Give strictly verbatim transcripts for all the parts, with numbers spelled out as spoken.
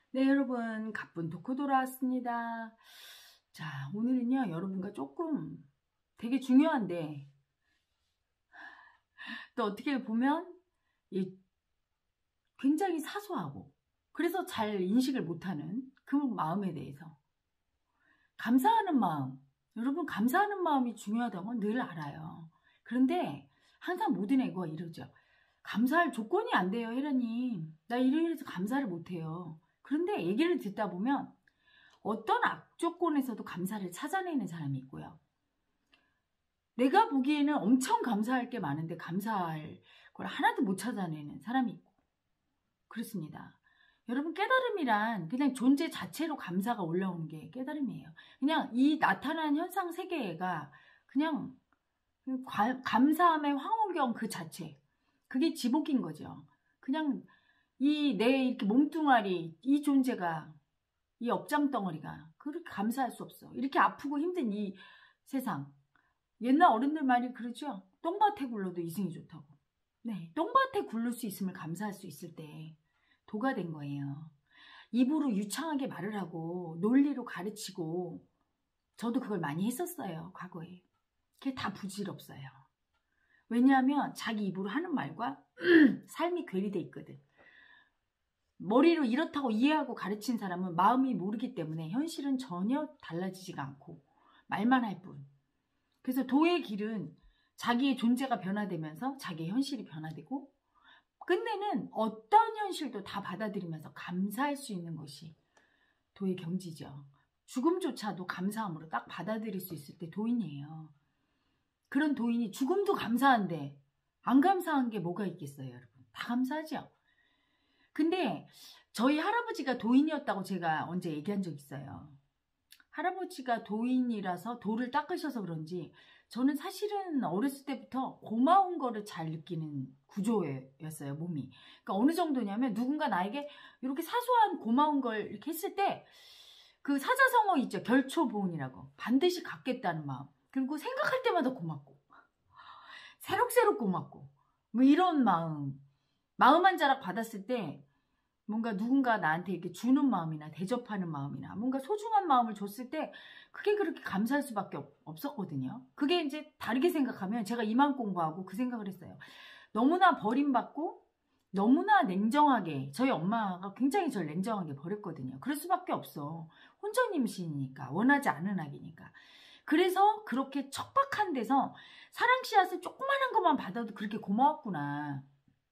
네, 여러분, 가쁜 토크 돌아왔습니다. 자, 오늘은요, 여러분과 조금 되게 중요한데, 또 어떻게 보면, 이 굉장히 사소하고, 그래서 잘 인식을 못하는 그 마음에 대해서. 감사하는 마음. 여러분, 감사하는 마음이 중요하다고 늘 알아요. 그런데 항상 모든 애가 이러죠. 감사할 조건이 안 돼요, 혜라님. 나 이래서 감사를 못해요. 그런데 얘기를 듣다 보면, 어떤 악조건에서도 감사를 찾아내는 사람이 있고요. 내가 보기에는 엄청 감사할 게 많은데 감사할 걸 하나도 못 찾아내는 사람이 있고 그렇습니다. 여러분, 깨달음이란 그냥 존재 자체로 감사가 올라오는 게 깨달음이에요. 그냥 이 나타난 현상 세계가 그냥 감사함의 황홀경 그 자체, 그게 지복인 거죠. 그냥 이 내 이렇게 몸뚱아리, 이 존재가, 이 업장덩어리가 그렇게 감사할 수 없어. 이렇게 아프고 힘든 이 세상. 옛날 어른들 말이 그러죠. 똥밭에 굴러도 이승이 좋다고. 네, 똥밭에 굴릴 수 있음을 감사할 수 있을 때 도가 된 거예요. 입으로 유창하게 말을 하고 논리로 가르치고, 저도 그걸 많이 했었어요, 과거에. 그게 다 부질없어요. 왜냐하면 자기 입으로 하는 말과 삶이 괴리돼 있거든. 머리로 이렇다고 이해하고 가르친 사람은 마음이 모르기 때문에 현실은 전혀 달라지지가 않고 말만 할 뿐. 그래서 도의 길은 자기의 존재가 변화되면서 자기의 현실이 변화되고, 끝내는 어떤 현실도 다 받아들이면서 감사할 수 있는 것이 도의 경지죠. 죽음조차도 감사함으로 딱 받아들일 수 있을 때 도인이에요. 그런 도인이 죽음도 감사한데 안 감사한 게 뭐가 있겠어요, 여러분? 다 감사하죠. 근데 저희 할아버지가 도인이었다고 제가 언제 얘기한 적 있어요. 할아버지가 도인이라서 도를 닦으셔서 그런지 저는 사실은 어렸을 때부터 고마운 거를 잘 느끼는 구조였어요, 몸이. 그러니까 어느 정도냐면 누군가 나에게 이렇게 사소한 고마운 걸 이렇게 했을 때 그 사자성어 있죠. 결초보은이라고. 반드시 갚겠다는 마음. 그리고 생각할 때마다 고맙고 새록새록 고맙고 뭐 이런 마음. 마음 한 자락 받았을 때 뭔가 누군가 나한테 이렇게 주는 마음이나 대접하는 마음이나 뭔가 소중한 마음을 줬을 때 그게 그렇게 감사할 수밖에 없, 없었거든요. 그게 이제 다르게 생각하면 제가 이만 공부하고 그 생각을 했어요. 너무나 버림받고 너무나 냉정하게, 저희 엄마가 굉장히 저를 냉정하게 버렸거든요. 그럴 수밖에 없어. 혼전임신이니까, 원하지 않은 아기니까. 그래서 그렇게 척박한 데서 사랑 씨앗을 조그마한 것만 받아도 그렇게 고마웠구나.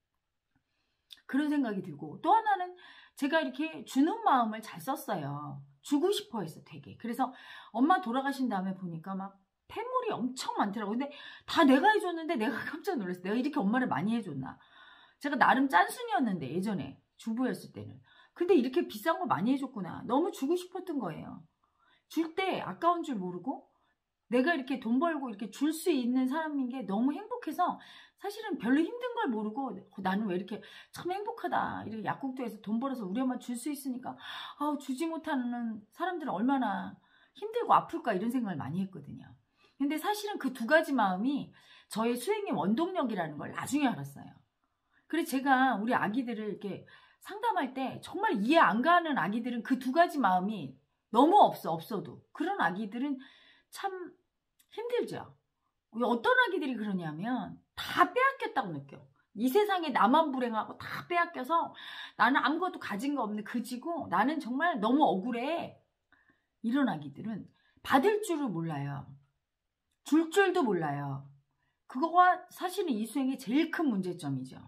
그런 생각이 들고, 또 하나는 제가 이렇게 주는 마음을 잘 썼어요. 주고 싶어 했어, 되게. 그래서 엄마 돌아가신 다음에 보니까 막 폐물이 엄청 많더라고요. 근데 다 내가 해줬는데 내가 깜짝 놀랐어요. 내가 이렇게 엄마를 많이 해줬나. 제가 나름 짠순이였는데, 예전에 주부였을 때는. 근데 이렇게 비싼 거 많이 해줬구나. 너무 주고 싶었던 거예요. 줄 때 아까운 줄 모르고 내가 이렇게 돈 벌고 이렇게 줄 수 있는 사람인 게 너무 행복해서, 사실은 별로 힘든 걸 모르고 나는 왜 이렇게 참 행복하다. 이렇게 약국도에서 돈 벌어서 우리 엄마 줄 수 있으니까 아우, 주지 못하는 사람들은 얼마나 힘들고 아플까, 이런 생각을 많이 했거든요. 근데 사실은 그 두 가지 마음이 저의 수행의 원동력이라는 걸 나중에 알았어요. 그래서 제가 우리 아기들을 이렇게 상담할 때 정말 이해 안 가는 아기들은 그 두 가지 마음이 너무 없어, 없어도. 그런 아기들은 참 힘들죠. 어떤 아기들이 그러냐면 다 빼앗겼다고 느껴. 이 세상에 나만 불행하고 다 빼앗겨서 나는 아무것도 가진 거 없는 그지고 나는 정말 너무 억울해. 이런 아기들은 받을 줄을 몰라요. 줄 줄도 몰라요. 그거가 사실은 이 수행의 제일 큰 문제점이죠.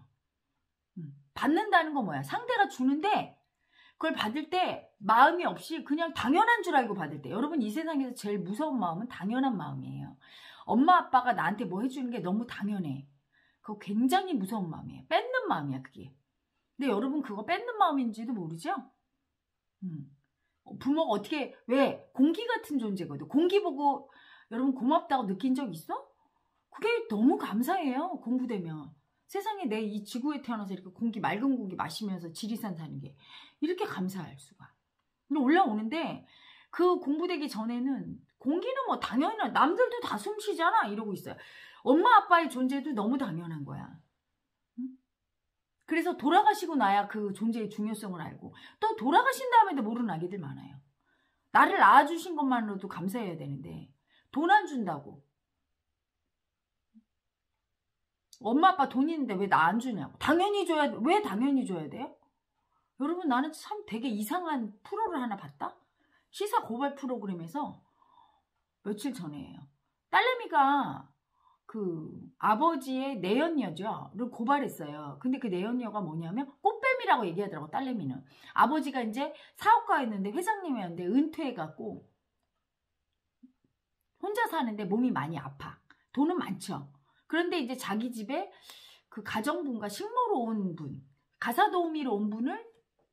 받는다는 건 뭐야? 상대가 주는데 그걸 받을 때 마음이 없이 그냥 당연한 줄 알고 받을 때. 여러분, 이 세상에서 제일 무서운 마음은 당연한 마음이에요. 엄마 아빠가 나한테 뭐 해주는 게 너무 당연해. 그거 굉장히 무서운 마음이에요. 뺏는 마음이야, 그게. 근데 여러분, 그거 뺏는 마음인지도 모르죠? 음. 부모가 어떻게, 왜? 공기 같은 존재거든. 공기 보고 여러분 고맙다고 느낀 적 있어? 그게 너무 감사해요, 공부되면. 세상에 내 이 지구에 태어나서 이렇게 공기, 맑은 공기 마시면서 지리산 사는 게 이렇게 감사할 수가. 근데 올라오는데 그 공부되기 전에는 공기는 뭐 당연히 남들도 다 숨 쉬잖아 이러고 있어요. 엄마 아빠의 존재도 너무 당연한 거야. 응? 그래서 돌아가시고 나야 그 존재의 중요성을 알고, 또 돌아가신 다음에도 모르는 아기들 많아요. 나를 낳아주신 것만으로도 감사해야 되는데 돈 안 준다고. 엄마 아빠 돈 있는데 왜 나 안 주냐고. 당연히 줘야 돼. 왜 당연히 줘야 돼요? 여러분, 나는 참 되게 이상한 프로를 하나 봤다? 시사 고발 프로그램에서 며칠 전에예요. 딸내미가 그 아버지의 내연녀죠.를 고발했어요. 근데 그 내연녀가 뭐냐면 꽃뱀이라고 얘기하더라고, 딸내미는. 아버지가 이제 사업가였는데 회장님이었는데 은퇴해갖고 혼자 사는데 몸이 많이 아파. 돈은 많죠. 그런데 이제 자기 집에 그 가정분과 식모로 온 분, 가사도우미로 온 분을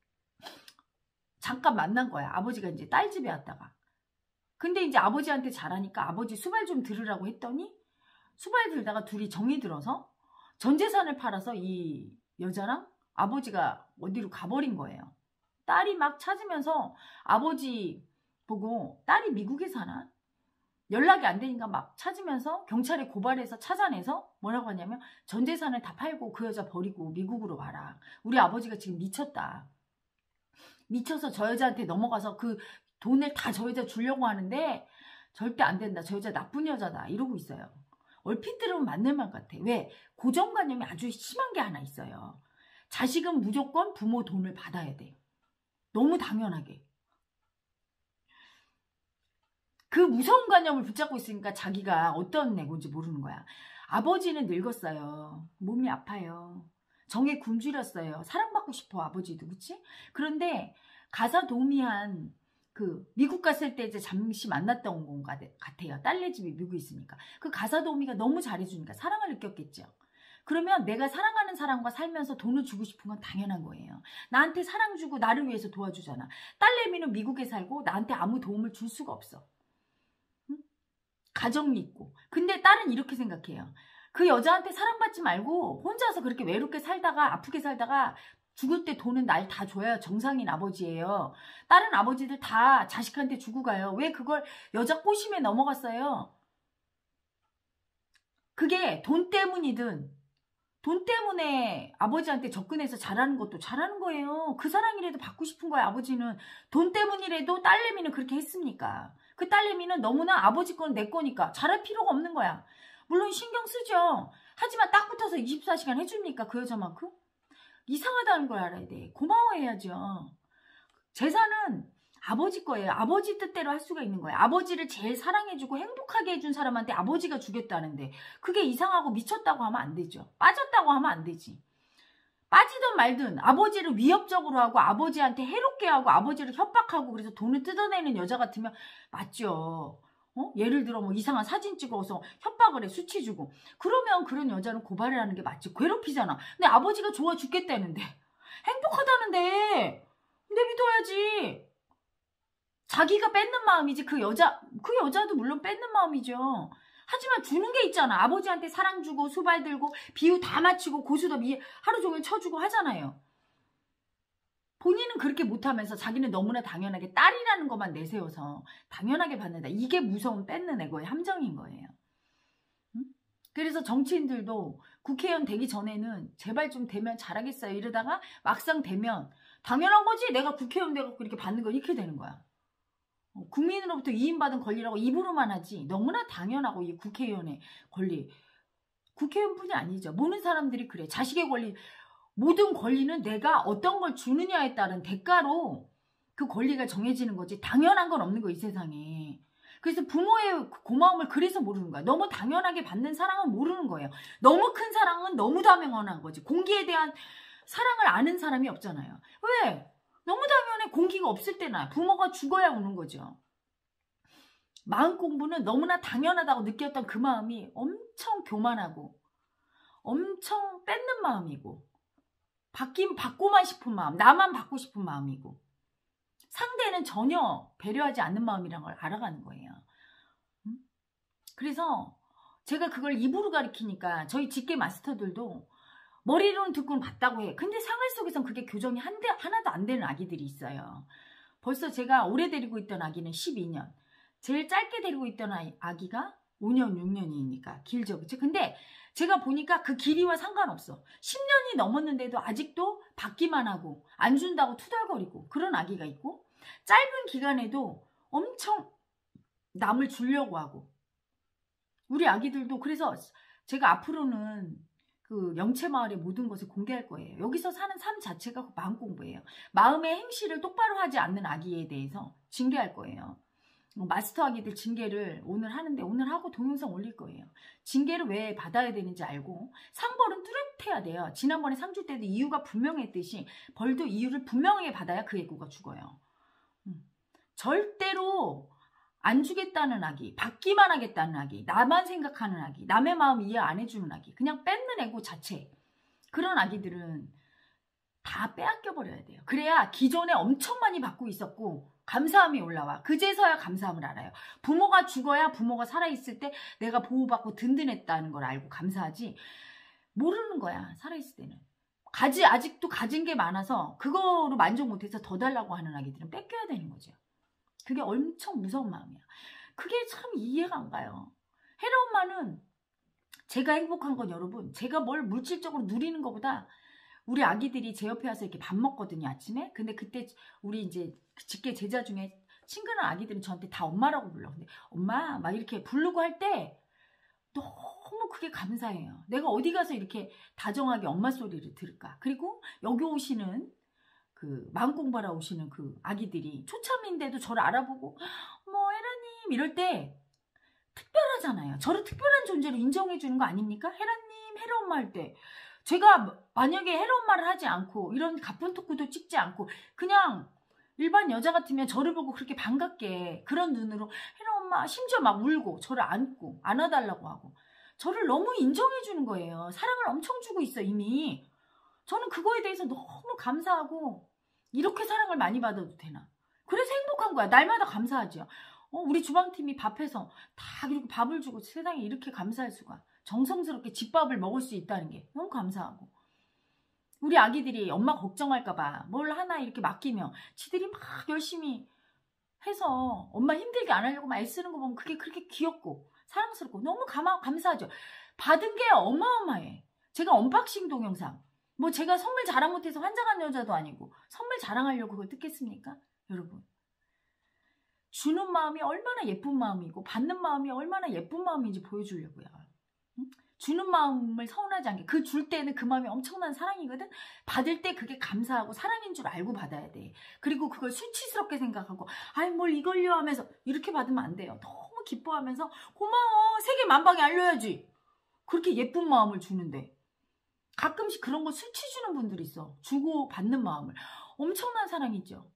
잠깐 만난 거야. 아버지가 이제 딸 집에 왔다가. 근데 이제 아버지한테 잘하니까 아버지 수발 좀 들으라고 했더니 수발 들다가 둘이 정이 들어서 전 재산을 팔아서 이 여자랑 아버지가 어디로 가버린 거예요. 딸이 막 찾으면서 아버지 보고, 딸이 미국에 사나? 연락이 안 되니까 막 찾으면서 경찰에 고발해서 찾아내서 뭐라고 하냐면 전 재산을 다 팔고 그 여자 버리고 미국으로 와라. 우리 아버지가 지금 미쳤다. 미쳐서 저 여자한테 넘어가서 그 돈을 다 저 여자 주려고 하는데 절대 안 된다. 저 여자 나쁜 여자다. 이러고 있어요. 얼핏 들으면 맞는 말 같아. 왜? 고정관념이 아주 심한 게 하나 있어요. 자식은 무조건 부모 돈을 받아야 돼요. 너무 당연하게. 그 무서운 관념을 붙잡고 있으니까 자기가 어떤 애고인지 모르는 거야. 아버지는 늙었어요. 몸이 아파요. 정에 굶주렸어요. 사랑받고 싶어, 아버지도. 그치? 그런데 가사도우미한 그 미국 갔을 때 이제 잠시 만났던 건 같아요. 딸네 집이 미국에 있으니까. 그 가사도우미가 너무 잘해주니까 사랑을 느꼈겠죠. 그러면 내가 사랑하는 사람과 살면서 돈을 주고 싶은 건 당연한 거예요. 나한테 사랑 주고 나를 위해서 도와주잖아. 딸내미는 미국에 살고 나한테 아무 도움을 줄 수가 없어. 응? 가정이 있고. 근데 딸은 이렇게 생각해요. 그 여자한테 사랑받지 말고 혼자서 그렇게 외롭게 살다가 아프게 살다가 죽을 때 돈은 날 다 줘야 정상인 아버지예요. 다른 아버지들 다 자식한테 주고 가요. 왜 그걸 여자 꼬심에 넘어갔어요? 그게 돈 때문이든 돈 때문에 아버지한테 접근해서 잘하는 것도 잘하는 거예요. 그 사랑이라도 받고 싶은 거야. 아버지는 돈 때문이라도. 딸내미는 그렇게 했습니까? 그 딸내미는 너무나 아버지 건 내 거니까 잘할 필요가 없는 거야. 물론 신경 쓰죠. 하지만 딱 붙어서 이십사 시간 해줍니까? 그 여자만큼? 이상하다는 걸 알아야 돼. 고마워해야죠. 재산은 아버지 거예요. 아버지 뜻대로 할 수가 있는 거예요. 아버지를 제일 사랑해주고 행복하게 해준 사람한테 아버지가 주겠다는데 그게 이상하고 미쳤다고 하면 안 되죠. 빠졌다고 하면 안 되지. 빠지든 말든 아버지를 위협적으로 하고 아버지한테 해롭게 하고 아버지를 협박하고 그래서 돈을 뜯어내는 여자 같으면 맞죠. 어? 예를 들어 뭐 이상한 사진 찍어서 협박을 해, 수치 주고. 그러면 그런 여자는 고발을 하는 게 맞지. 괴롭히잖아. 근데 아버지가 좋아 죽겠다는데, 행복하다는데 내비둬야지. 자기가 뺏는 마음이지. 그 여자, 그 여자도 물론 뺏는 마음이죠. 하지만 주는 게 있잖아. 아버지한테 사랑 주고 수발 들고 비유 다 맞추고 고수도 미 하루 종일 쳐주고 하잖아요. 본인은 그렇게 못하면서 자기는 너무나 당연하게 딸이라는 것만 내세워서 당연하게 받는다. 이게 무서운 뺏는 애고의 함정인 거예요. 응? 그래서 정치인들도 국회의원 되기 전에는 제발 좀 되면 잘하겠어요 이러다가 막상 되면 당연한 거지. 내가 국회의원 돼갖고 이렇게 받는 거 이렇게 되는 거야. 국민으로부터 위임받은 권리라고 입으로만 하지 너무나 당연하고 이 국회의원의 권리. 국회의원뿐이 아니죠. 모든 사람들이 그래. 자식의 권리. 모든 권리는 내가 어떤 걸 주느냐에 따른 대가로 그 권리가 정해지는 거지 당연한 건 없는 거 이 세상에. 그래서 부모의 고마움을 그래서 모르는 거야. 너무 당연하게 받는 사랑은 모르는 거예요. 너무 큰 사랑은 너무 당연한 거지. 공기에 대한 사랑을 아는 사람이 없잖아요. 왜? 너무 당연해. 공기가 없을 때나 부모가 죽어야 오는 거죠. 마음 공부는 너무나 당연하다고 느꼈던 그 마음이 엄청 교만하고 엄청 뺏는 마음이고 받긴 받고만 싶은 마음, 나만 받고 싶은 마음이고 상대는 전혀 배려하지 않는 마음이란 걸 알아가는 거예요. 음? 그래서 제가 그걸 입으로 가리키니까 저희 직계 마스터들도 머리로는 듣고는 봤다고 해. 근데 생활 속에선 그게 교정이 한 대, 하나도 안 되는 아기들이 있어요. 벌써 제가 오래 데리고 있던 아기는 십이 년, 제일 짧게 데리고 있던 아이, 아기가 오 년, 육 년이니까 길죠. 그치? 근데 제가 보니까 그 길이와 상관없어. 십 년이 넘었는데도 아직도 받기만 하고 안 준다고 투덜거리고 그런 아기가 있고, 짧은 기간에도 엄청 남을 주려고 하고. 우리 아기들도 그래서 제가 앞으로는 그 영채마을의 모든 것을 공개할 거예요. 여기서 사는 삶 자체가 마음 공부예요. 마음의 행실을 똑바로 하지 않는 아기에 대해서 징계할 거예요. 마스터 아기들 징계를 오늘 하는데 오늘 하고 동영상 올릴 거예요. 징계를 왜 받아야 되는지 알고 상벌은 뚜렷해야 돼요. 지난번에 상 줄 때도 이유가 분명했듯이 벌도 이유를 분명하게 받아야 그 애구가 죽어요. 음. 절대로 안 주겠다는 아기, 받기만 하겠다는 아기, 나만 생각하는 아기, 남의 마음 이해 안 해주는 아기, 그냥 뺏는 애고 자체, 그런 아기들은 다 빼앗겨 버려야 돼요. 그래야 기존에 엄청 많이 받고 있었고 감사함이 올라와. 그제서야 감사함을 알아요. 부모가 죽어야 부모가 살아있을 때 내가 보호받고 든든했다는 걸 알고 감사하지, 모르는 거야. 살아있을 때는 가지 아직도 가진 게 많아서 그거로 만족 못해서 더 달라고 하는 아기들은 뺏겨야 되는 거죠. 그게 엄청 무서운 마음이야. 그게 참 이해가 안 가요. 헤라 엄마는 제가 행복한 건 여러분, 제가 뭘 물질적으로 누리는 것보다 우리 아기들이 제 옆에 와서 이렇게 밥 먹거든요, 아침에. 근데 그때 우리 이제 직계 제자 중에 친근한 아기들은 저한테 다 엄마라고 불러. 근데 엄마 막 이렇게 부르고 할 때 너무 그게 감사해요. 내가 어디 가서 이렇게 다정하게 엄마 소리를 들을까. 그리고 여기 오시는 그 마음 공부하러 오시는 그 아기들이 초참인데도 저를 알아보고 뭐 헤라님 이럴 때 특별하잖아요. 저를 특별한 존재로 인정해 주는 거 아닙니까? 헤라님, 헤라 엄마 할 때 제가 만약에 헤라 엄마를 하지 않고 이런 가쁜 토크도 찍지 않고 그냥 일반 여자 같으면 저를 보고 그렇게 반갑게 그런 눈으로 헤라 엄마, 심지어 막 울고 저를 안고 안아달라고 하고 저를 너무 인정해 주는 거예요. 사랑을 엄청 주고 있어 이미. 저는 그거에 대해서 너무 감사하고 이렇게 사랑을 많이 받아도 되나. 그래서 행복한 거야. 날마다 감사하죠. 어, 우리 주방팀이 밥해서 다 그리고 밥을 주고 세상에 이렇게 감사할 수가. 정성스럽게 집밥을 먹을 수 있다는 게 너무 감사하고. 우리 아기들이 엄마 걱정할까봐 뭘 하나 이렇게 맡기면 지들이 막 열심히 해서 엄마 힘들게 안 하려고 막 애쓰는 거 보면 그게 그렇게 귀엽고 사랑스럽고 너무 감아, 감사하죠. 받은 게 어마어마해. 제가 언박싱 동영상 뭐 제가 선물 자랑 못해서 환장한 여자도 아니고 선물 자랑하려고 그걸 뜯겠습니까? 여러분. 주는 마음이 얼마나 예쁜 마음이고 받는 마음이 얼마나 예쁜 마음인지 보여주려고요. 응? 주는 마음을 서운하지 않게. 그 줄 때는 그 마음이 엄청난 사랑이거든. 받을 때 그게 감사하고 사랑인 줄 알고 받아야 돼. 그리고 그걸 수치스럽게 생각하고 아이 뭘 이걸요 하면서 이렇게 받으면 안 돼요. 너무 기뻐하면서 고마워 세계 만방에 알려야지. 그렇게 예쁜 마음을 주는데 가끔씩 그런 거 수치 주는 분들이 있어. 주고 받는 마음을. 엄청난 사랑이죠.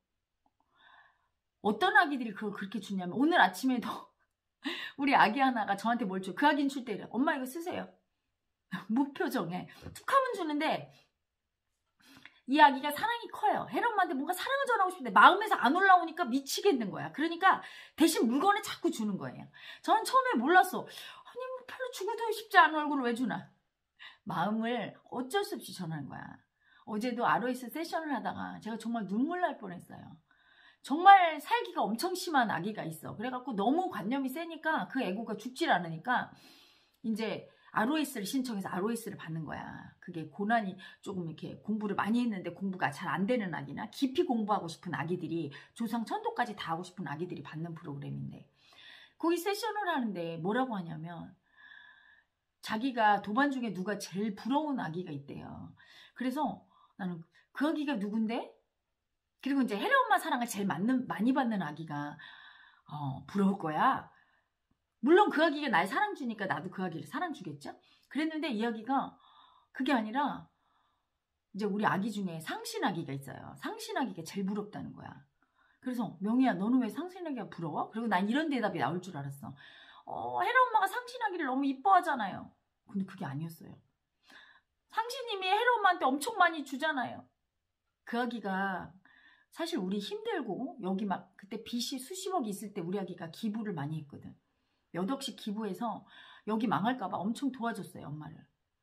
어떤 아기들이 그걸 그렇게 주냐면 오늘 아침에도 우리 아기 하나가 저한테 뭘 줘. 그 아기는 줄 때래. 엄마 이거 쓰세요. 무표정에 툭 하면 주는데 이 아기가 사랑이 커요. 헤라 엄마한테 뭔가 사랑을 전하고 싶은데 마음에서 안 올라오니까 미치겠는 거야. 그러니까 대신 물건을 자꾸 주는 거예요. 저는 처음에 몰랐어. 아니 뭐 별로 주고도 싶지 않은 얼굴을 왜 주나. 마음을 어쩔 수 없이 전하는 거야. 어제도 아로에스 세션을 하다가 제가 정말 눈물 날 뻔했어요. 정말 살기가 엄청 심한 아기가 있어. 그래갖고 너무 관념이 세니까 그 애고가 죽질 않으니까 이제 아로에스를 신청해서 아로에스를 받는 거야. 그게 고난이 조금 이렇게 공부를 많이 했는데 공부가 잘 안 되는 아기나 깊이 공부하고 싶은 아기들이 조상 천도까지 다 하고 싶은 아기들이 받는 프로그램인데 거기 세션을 하는데 뭐라고 하냐면 자기가 도반 중에 누가 제일 부러운 아기가 있대요. 그래서 나는 그 아기가 누군데? 그리고 이제 헤라 엄마 사랑을 제일 맞는, 많이 받는 아기가 어, 부러울 거야. 물론 그 아기가 날 사랑 주니까 나도 그 아기를 사랑 주겠죠? 그랬는데 이 아기가 그게 아니라 이제 우리 아기 중에 상신 아기가 있어요. 상신 아기가 제일 부럽다는 거야. 그래서 명희야 너는 왜 상신 아기가 부러워? 그리고 난 이런 대답이 나올 줄 알았어. 어, 헤라 엄마가 상신 아기를 너무 이뻐하잖아요. 근데 그게 아니었어요. 상신님이 헤라 엄마한테 엄청 많이 주잖아요. 그 아기가 사실 우리 힘들고 여기 막 그때 빚이 수십억이 있을 때 우리 아기가 기부를 많이 했거든. 몇 억씩 기부해서 여기 망할까봐 엄청 도와줬어요. 엄마를.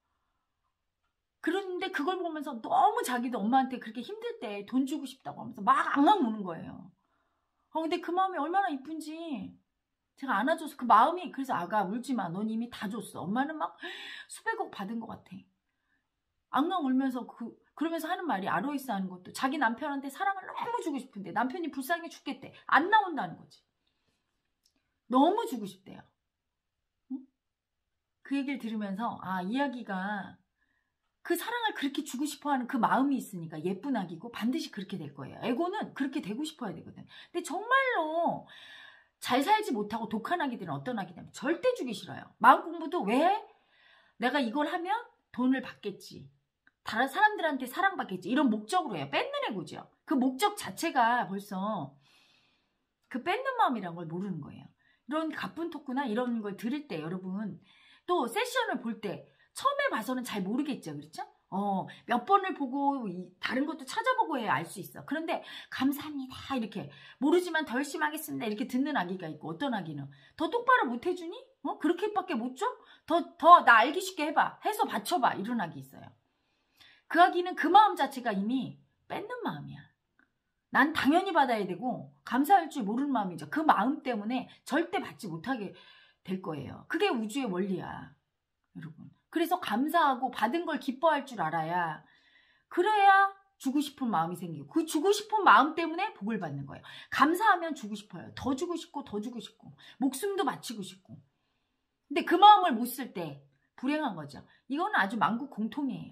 그런데 그걸 보면서 너무 자기도 엄마한테 그렇게 힘들 때 돈 주고 싶다고 하면서 막 앙앙 우는 거예요. 어, 근데 그 마음이 얼마나 이쁜지 제가 안아줘서 그 마음이, 그래서 아가 울지마, 넌 이미 다 줬어. 엄마는 막 수백억 받은 것 같아. 앙앙 울면서 그, 그러면서 하는 말이, 아로이스 하는 것도 자기 남편한테 사랑을 너무 주고 싶은데 남편이 불쌍해 죽겠대. 안 나온다는 거지. 너무 주고 싶대요. 응? 그 얘기를 들으면서 아, 이야기가 그 사랑을 그렇게 주고 싶어하는 그 마음이 있으니까 예쁜 아기고 반드시 그렇게 될 거예요. 에고는 그렇게 되고 싶어야 되거든. 근데 정말로 잘 살지 못하고 독한 아기들은 어떤 아기냐면 절대 주기 싫어요. 마음 공부도 왜? 내가 이걸 하면 돈을 받겠지. 다른 사람들한테 사랑받겠지. 이런 목적으로 해요. 뺏는 애고죠. 그 목적 자체가 벌써 그 뺏는 마음이란 걸 모르는 거예요. 이런 가쁜 토크나 이런 걸 들을 때 여러분 또 세션을 볼 때 처음에 봐서는 잘 모르겠죠. 그렇죠? 어, 몇 번을 보고 다른 것도 찾아보고 해야 알 수 있어. 그런데 감사합니다 이렇게 모르지만 더 열심히 하겠습니다 이렇게 듣는 아기가 있고, 어떤 아기는 더 똑바로 못 해주니? 어? 그렇게밖에 못 줘? 더, 더 나 알기 쉽게 해봐. 해서 받쳐봐. 이런 아기 있어요. 그 아기는 그 마음 자체가 이미 뺏는 마음이야. 난 당연히 받아야 되고 감사할 줄 모르는 마음이죠. 그 마음 때문에 절대 받지 못하게 될 거예요. 그게 우주의 원리야, 여러분. 그래서 감사하고 받은 걸 기뻐할 줄 알아야, 그래야 주고 싶은 마음이 생기고, 그 주고 싶은 마음 때문에 복을 받는 거예요. 감사하면 주고 싶어요. 더 주고 싶고 더 주고 싶고 목숨도 바치고 싶고. 근데 그 마음을 못 쓸 때 불행한 거죠. 이거는 아주 만국 공통이에요.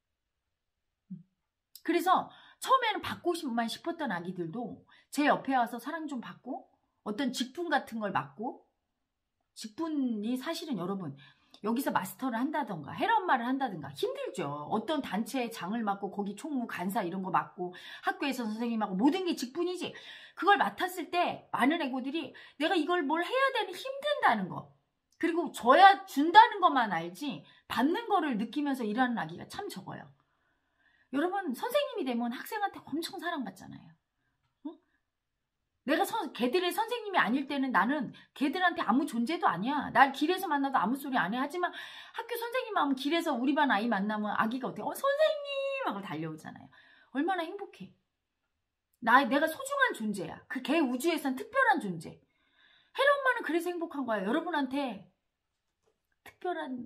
그래서 처음에는 받고만 싶었던 아기들도 제 옆에 와서 사랑 좀 받고 어떤 직분 같은 걸 맡고, 직분이 사실은 여러분 여기서 마스터를 한다던가 헬엄마를 한다든가 힘들죠. 어떤 단체에 장을 맡고 거기 총무 간사 이런 거 맡고 학교에서 선생님하고 모든 게 직분이지. 그걸 맡았을 때 많은 애고들이 내가 이걸 뭘 해야 되는 힘든다는 거, 그리고 줘야 준다는 것만 알지 받는 거를 느끼면서 일하는 아기가 참 적어요. 여러분 선생님이 되면 학생한테 엄청 사랑받잖아요. 응? 내가 선, 걔들의 선생님이 아닐 때는 나는 걔들한테 아무 존재도 아니야. 날 길에서 만나도 아무 소리 안 해. 하지만 학교 선생님 하면 길에서 우리 반 아이 만나면 아기가 어때? 어 선생님 하고 달려오잖아요. 얼마나 행복해. 나, 내가 소중한 존재야. 그 걔 우주에선 특별한 존재. 혜리 엄마는 그래서 행복한 거야. 여러분한테 특별한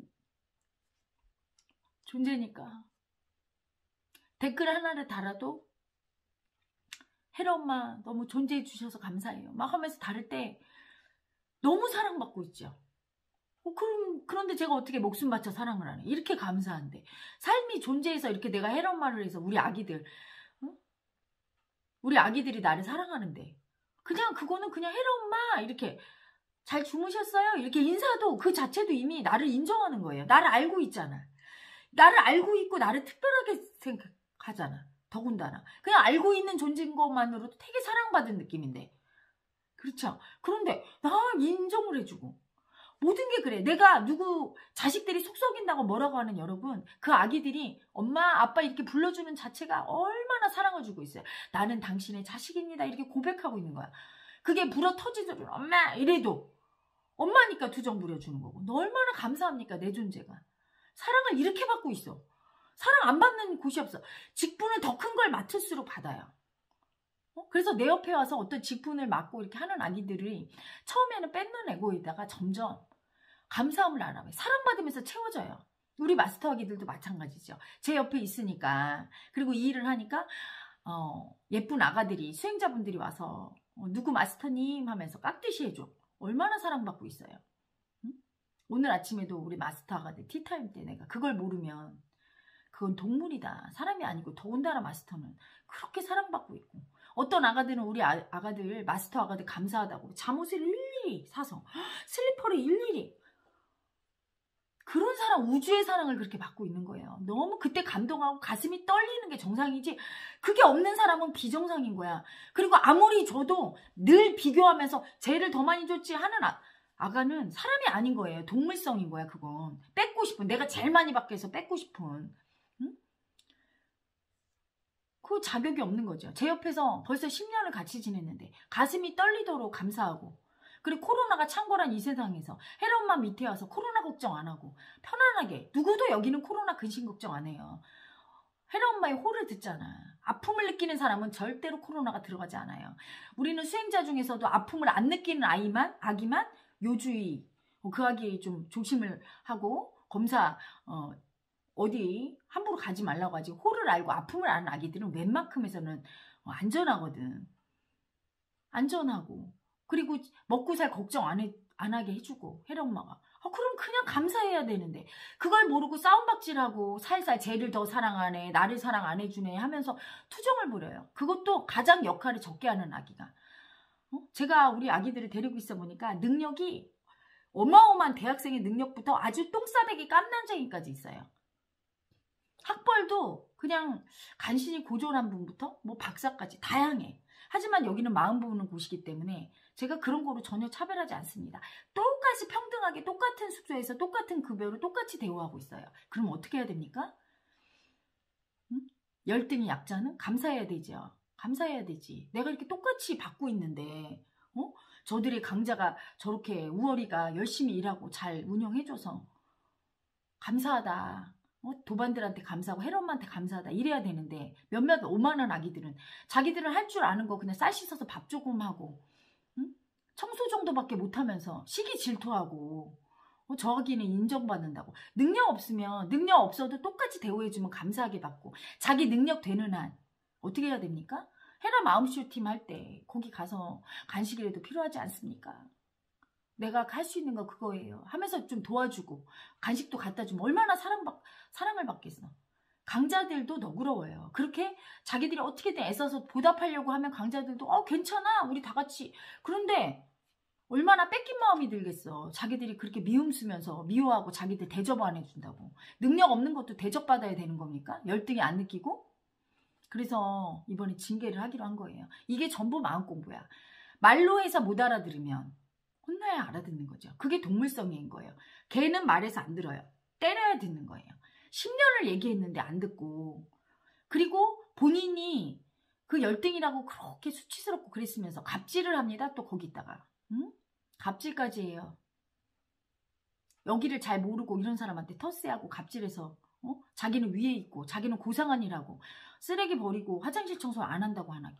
존재니까. 댓글 하나를 달아도 혜리 엄마 너무 존재해 주셔서 감사해요 막 하면서 다를 때 너무 사랑받고 있죠. 어, 그럼, 그런데 제가 어떻게 목숨 바쳐 사랑을 하네. 이렇게 감사한데 삶이 존재해서 이렇게 내가 혜리 엄마를 해서 우리 아기들, 응? 우리 아기들이 나를 사랑하는데 그냥 그거는 그냥 혜리 엄마 이렇게 잘 주무셨어요? 이렇게 인사도 그 자체도 이미 나를 인정하는 거예요. 나를 알고 있잖아. 나를 알고 있고 나를 특별하게 생각하잖아. 더군다나 그냥 알고 있는 존재인 것만으로도 되게 사랑받은 느낌인데, 그렇죠? 그런데 나 인정을 해주고 모든 게 그래. 내가 누구 자식들이 속 썩인다고 뭐라고 하는 여러분, 그 아기들이 엄마 아빠 이렇게 불러주는 자체가 얼마나 사랑을 주고 있어요. 나는 당신의 자식입니다 이렇게 고백하고 있는 거야. 그게 불어 터지도록 엄마 이래도 엄마니까 투정 부려주는 거고. 너 얼마나 감사합니까? 내 존재가 사랑을 이렇게 받고 있어. 사랑 안 받는 곳이 없어. 직분을 더 큰 걸 맡을수록 받아요. 어? 그래서 내 옆에 와서 어떤 직분을 맡고 이렇게 하는 아기들이 처음에는 뺏는 애고에다가 점점 감사함을 알아요. 사랑받으면서 채워져요. 우리 마스터 아기들도 마찬가지죠. 제 옆에 있으니까, 그리고 이 일을 하니까 어, 예쁜 아가들이, 수행자분들이 와서 어, 누구 마스터님 하면서 깍듯이 해줘. 얼마나 사랑받고 있어요. 응? 오늘 아침에도 우리 마스터 아가들 티타임 때 내가 그걸 모르면 그건 동물이다. 사람이 아니고, 더군다나 마스터는 그렇게 사랑받고 있고, 어떤 아가들은 우리 아, 아가들, 마스터 아가들 감사하다고 잠옷을 일일이 사서 슬리퍼를 일일이, 그런 사랑, 우주의 사랑을 그렇게 받고 있는 거예요. 너무 그때 감동하고 가슴이 떨리는 게 정상이지, 그게 없는 사람은 비정상인 거야. 그리고 아무리 줘도 늘 비교하면서 쟤를 더 많이 줬지 하는 아, 아가는 사람이 아닌 거예요. 동물성인 거야. 그건 뺏고 싶은, 내가 제일 많이 받게 해서 뺏고 싶은, 응? 그 자격이 없는 거죠. 제 옆에서 벌써 십 년을 같이 지냈는데 가슴이 떨리도록 감사하고, 그리고 코로나가 창궐한 이 세상에서 혜리 엄마 밑에 와서 코로나 걱정 안 하고 편안하게, 누구도 여기는 코로나 근심 걱정 안 해요. 혜리 엄마의 호를 듣잖아. 아픔을 느끼는 사람은 절대로 코로나가 들어가지 않아요. 우리는 수행자 중에서도 아픔을 안 느끼는 아이만, 아기만 요주의, 그 아기 좀 조심을 하고 검사 어, 어디 함부로 가지 말라고 하지. 호를 알고 아픔을 아는 아기들은 웬만큼에서는 안전하거든. 안전하고 그리고 먹고 살 걱정 안, 해, 안 하게 해주고 혜령엄마가 아, 그럼 그냥 감사해야 되는데 그걸 모르고 싸움박질하고 살살 쟤를 더 사랑 안 해, 나를 사랑 안 해주네 하면서 투정을 부려요. 그것도 가장 역할을 적게 하는 아기가. 어? 제가 우리 아기들을 데리고 있어 보니까 능력이 어마어마한 대학생의 능력부터 아주 똥싸대기 깜난쟁이까지 있어요. 학벌도 그냥 간신히 고졸한 분부터 뭐 박사까지 다양해. 하지만 여기는 마음 보는 곳이기 때문에 제가 그런 거로 전혀 차별하지 않습니다. 똑같이 평등하게 똑같은 숙소에서 똑같은 급여로 똑같이 대우하고 있어요. 그럼 어떻게 해야 됩니까? 응? 열등이 약자는 감사해야 되죠. 감사해야 되지. 내가 이렇게 똑같이 받고 있는데 어? 저들의 강자가 저렇게 우월이가 열심히 일하고 잘 운영해줘서 감사하다. 어? 도반들한테 감사하고 혜련엄마한테 감사하다 이래야 되는데 몇몇 오만한 아기들은 자기들은 할 줄 아는 거 그냥 쌀 씻어서 밥 조금 하고 응? 청소 정도밖에 못하면서 시기 질투하고 어, 저 아기는 인정받는다고. 능력 없으면 능력 없어도 똑같이 대우해주면 감사하게 받고 자기 능력 되는 한 어떻게 해야 됩니까? 헤라 마음쇼 팀 할 때 거기 가서 간식이라도 필요하지 않습니까? 내가 할 수 있는 거 그거예요 하면서 좀 도와주고 간식도 갖다 주면 얼마나 사랑받, 사랑을 받겠어. 강자들도 너그러워요. 그렇게 자기들이 어떻게든 애써서 보답하려고 하면 강자들도 어 괜찮아 우리 다 같이. 그런데 얼마나 뺏긴 마음이 들겠어. 자기들이 그렇게 미움 쓰면서 미워하고 자기들 대접 안 해준다고. 능력 없는 것도 대접받아야 되는 겁니까? 열등이 안 느끼고? 그래서 이번에 징계를 하기로 한 거예요. 이게 전부 마음 공부야. 말로 해서 못 알아들으면 혼나야 알아듣는 거죠. 그게 동물성인 거예요. 걔는 말해서 안 들어요. 때려야 듣는 거예요. 십 년을 얘기했는데 안 듣고 그리고 본인이 그 열등이라고 그렇게 수치스럽고 그랬으면서 갑질을 합니다. 또 거기다가 응? 갑질까지 해요. 여기를 잘 모르고 이런 사람한테 텃세하고 갑질해서 어? 자기는 위에 있고 자기는 고상한 일하고 쓰레기 버리고 화장실 청소 안 한다고 하나기.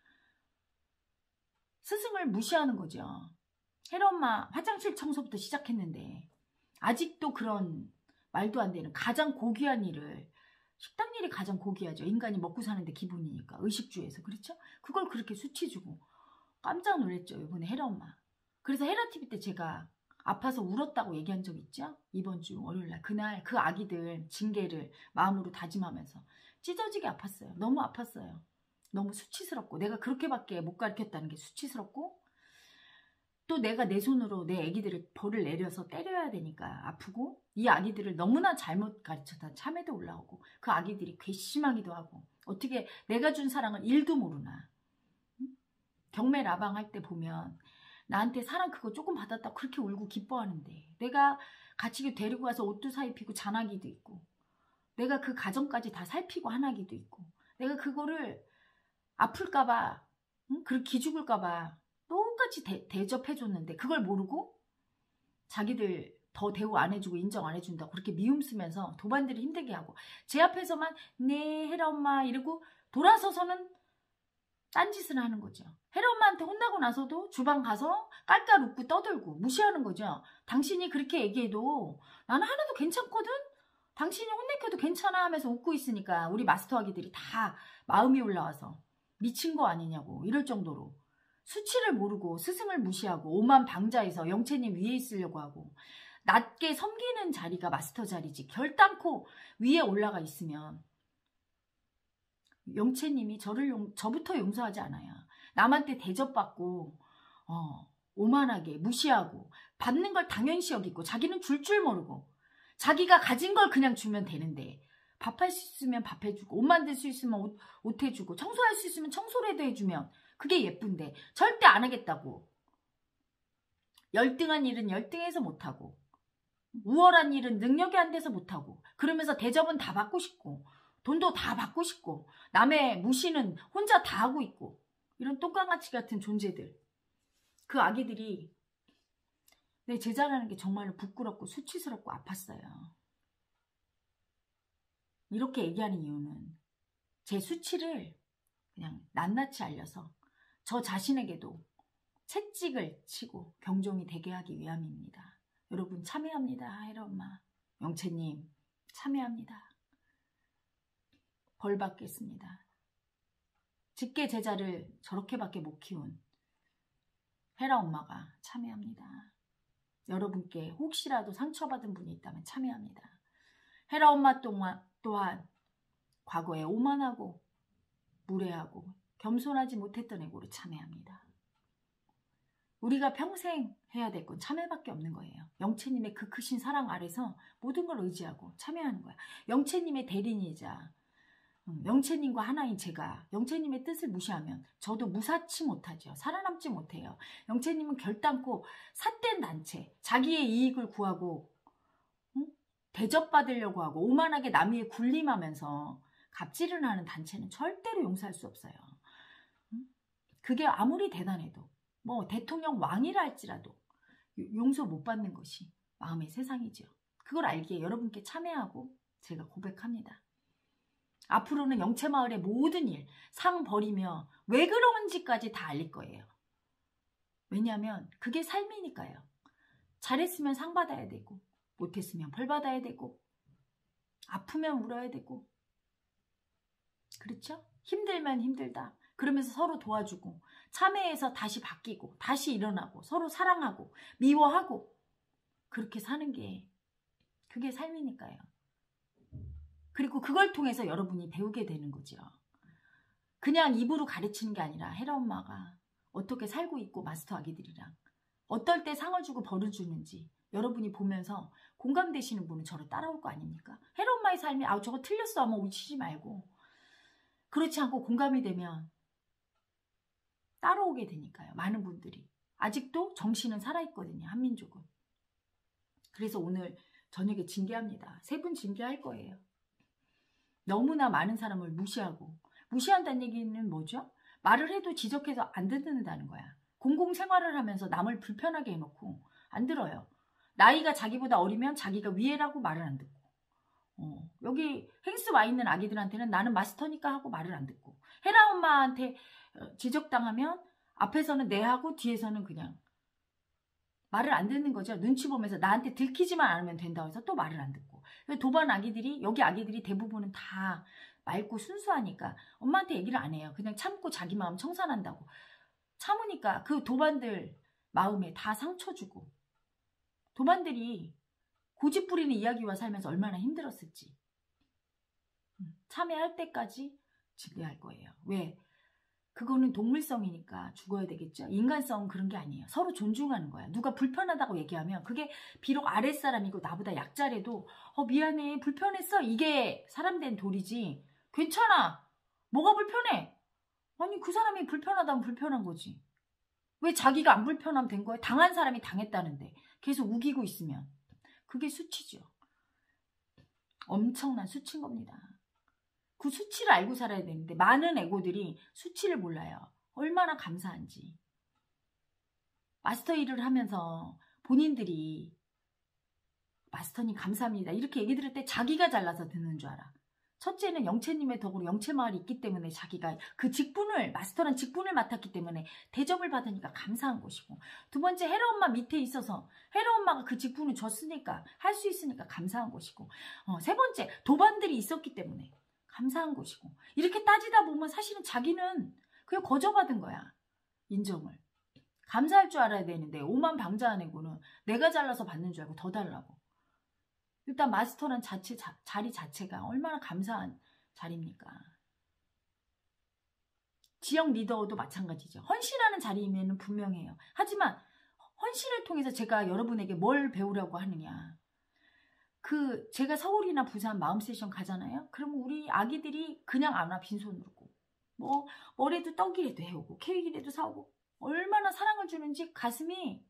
스승을 무시하는 거죠. 혜련엄마 화장실 청소부터 시작했는데 아직도 그런 말도 안 되는 가장 고귀한 일을 식당 일이 가장 고귀하죠. 인간이 먹고 사는데 기본이니까 의식주에서 그렇죠? 그걸 그렇게 수치 주고 깜짝 놀랐죠. 이번에 혜련엄마. 그래서 혜라티비 때 제가 아파서 울었다고 얘기한 적 있죠? 이번 주 월요일날 그날 그 아기들 징계를 마음으로 다짐하면서 찢어지게 아팠어요. 너무 아팠어요. 너무 수치스럽고 내가 그렇게밖에 못 가르쳤다는 게 수치스럽고 또 내가 내 손으로 내 아기들을 벌을 내려서 때려야 되니까 아프고 이 아기들을 너무나 잘못 가르쳤다 참에도 올라오고 그 아기들이 괘씸하기도 하고 어떻게 내가 준 사랑을 일도 모르나. 경매 라방 할 때 보면 나한테 사랑 그거 조금 받았다 그렇게 울고 기뻐하는데 내가 같이 데리고 가서 옷도 사입히고 잔하기도 있고 내가 그 가정까지 다 살피고 한하기도 있고 내가 그거를 아플까봐 응? 그렇게 기죽을까봐 똑같이 대, 대접해줬는데 그걸 모르고 자기들 더 대우 안 해주고 인정 안 해준다고 그렇게 미움 쓰면서 도반들을 힘들게 하고 제 앞에서만 네 혜라엄마 이러고 돌아서서는 딴짓을 하는 거죠. 혜라엄마한테 혼나고 나서도 주방 가서 깔깔 웃고 떠들고 무시하는 거죠. 당신이 그렇게 얘기해도 나는 하나도 괜찮거든? 당신이 혼내켜도 괜찮아 하면서 웃고 있으니까 우리 마스터 아기들이 다 마음이 올라와서 미친 거 아니냐고 이럴 정도로 수치를 모르고 스승을 무시하고 오만 방자에서 영채님 위에 있으려고 하고 낮게 섬기는 자리가 마스터 자리지 결단코 위에 올라가 있으면 영채님이 저를 용, 저부터 용서하지 않아요. 남한테 대접받고 어, 오만하게 무시하고 받는 걸 당연시 여기고 자기는 줄 줄 모르고 자기가 가진 걸 그냥 주면 되는데 밥할 수 있으면 밥 해주고 옷 만들 수 있으면 옷, 옷 해주고 청소할 수 있으면 청소라도 해주면 그게 예쁜데 절대 안 하겠다고. 열등한 일은 열등해서 못하고 우월한 일은 능력이 안 돼서 못하고 그러면서 대접은 다 받고 싶고 돈도 다 받고 싶고 남의 무시는 혼자 다 하고 있고 이런 똥강아치 같은 존재들 그 아기들이 내 제자라는 게 정말로 부끄럽고 수치스럽고 아팠어요. 이렇게 얘기하는 이유는 제 수치를 그냥 낱낱이 알려서 저 자신에게도 채찍을 치고 경종이 되게 하기 위함입니다. 여러분 참여합니다. 헤라 엄마, 영채님 참여합니다. 벌 받겠습니다. 직계 제자를 저렇게밖에 못 키운 헤라 엄마가 참여합니다. 여러분께 혹시라도 상처받은 분이 있다면 참여합니다. 헤라 엄마 또한, 또한 과거에 오만하고 무례하고 겸손하지 못했던 애고로 참여합니다. 우리가 평생 해야 될 건 참여밖에 없는 거예요. 영채님의 그 크신 사랑 아래서 모든 걸 의지하고 참여하는 거야. 영채님의 대리인이자 영채님과 하나인 제가 영채님의 뜻을 무시하면 저도 무사치 못하죠. 살아남지 못해요. 영채님은 결단코 삿된 단체, 자기의 이익을 구하고 응? 대접받으려고 하고 오만하게 남 위에 군림하면서 갑질을 하는 단체는 절대로 용서할 수 없어요. 응? 그게 아무리 대단해도 뭐 대통령 왕이라 할지라도 용서 못 받는 것이 마음의 세상이죠. 그걸 알기에 여러분께 참여하고 제가 고백합니다. 앞으로는 영채마을의 모든 일, 상 버리며 왜 그런지까지 다 알릴 거예요. 왜냐하면 그게 삶이니까요. 잘했으면 상 받아야 되고 못했으면 벌 받아야 되고 아프면 울어야 되고 그렇죠? 힘들면 힘들다. 그러면서 서로 도와주고 참회해서 다시 바뀌고 다시 일어나고 서로 사랑하고 미워하고 그렇게 사는 게 그게 삶이니까요. 그리고 그걸 통해서 여러분이 배우게 되는 거죠. 그냥 입으로 가르치는 게 아니라 헤라 엄마가 어떻게 살고 있고 마스터 아기들이랑 어떨 때 상을 주고 벌을 주는지 여러분이 보면서 공감되시는 분은 저를 따라올 거 아닙니까? 헤라 엄마의 삶이 아 저거 틀렸어 하면 울치지 말고 그렇지 않고 공감이 되면 따라오게 되니까요. 많은 분들이. 아직도 정신은 살아있거든요. 한민족은. 그래서 오늘 저녁에 징계합니다. 세 분 징계할 거예요. 너무나 많은 사람을 무시하고 무시한다는 얘기는 뭐죠? 말을 해도 지적해서 안 듣는다는 거야. 공공생활을 하면서 남을 불편하게 해놓고 안 들어요. 나이가 자기보다 어리면 자기가 위에라고 말을 안 듣고 어, 여기 행스 와 있는 아기들한테는 나는 마스터니까 하고 말을 안 듣고 헤라 엄마한테 지적당하면 앞에서는 네 하고 뒤에서는 그냥 말을 안 듣는 거죠. 눈치 보면서 나한테 들키지만 않으면 된다고 해서 또 말을 안 듣고 도반 아기들이 여기 아기들이 대부분은 다 맑고 순수하니까 엄마한테 얘기를 안 해요. 그냥 참고 자기 마음 청산한다고 참으니까 그 도반들 마음에 다 상처 주고 도반들이 고집 부리는 이야기와 살면서 얼마나 힘들었을지 참여할 때까지 징계할 거예요. 왜? 그거는 동물성이니까 죽어야 되겠죠. 인간성은 그런 게 아니에요. 서로 존중하는 거야. 누가 불편하다고 얘기하면 그게 비록 아랫사람이고 나보다 약자래도 어 미안해 불편했어 이게 사람 된 도리지. 괜찮아. 뭐가 불편해? 아니 그 사람이 불편하다면 불편한 거지. 왜 자기가 안 불편하면 된 거야? 당한 사람이 당했다는데 계속 우기고 있으면 그게 수치죠. 엄청난 수치인 겁니다. 그 수치를 알고 살아야 되는데 많은 에고들이 수치를 몰라요. 얼마나 감사한지. 마스터 일을 하면서 본인들이 마스터님 감사합니다 이렇게 얘기 들을 때 자기가 잘나서 듣는 줄 알아. 첫째는 영채님의 덕으로 영채마을이 있기 때문에 자기가 그 직분을 마스터란 직분을 맡았기 때문에 대접을 받으니까 감사한 것이고 두 번째 헤라 엄마 밑에 있어서 헤라 엄마가 그 직분을 줬으니까 할 수 있으니까 감사한 것이고 어, 세 번째 도반들이 있었기 때문에 감사한 것이고 이렇게 따지다 보면 사실은 자기는 그냥 거저받은 거야. 인정을. 감사할 줄 알아야 되는데 오만방자한 애고는 내가 잘라서 받는 줄 알고 더 달라고. 일단 마스터란 자체, 자, 자리 자체가 얼마나 감사한 자리입니까. 지역 리더도 마찬가지죠. 헌신하는 자리이면 분명해요. 하지만 헌신을 통해서 제가 여러분에게 뭘 배우려고 하느냐. 그 제가 서울이나 부산 마음 세션 가잖아요. 그러면 우리 아기들이 그냥 안 와 빈손으로 뭐 뭐래도 떡이라도 해오고 케이크라도 사오고 얼마나 사랑을 주는지 가슴이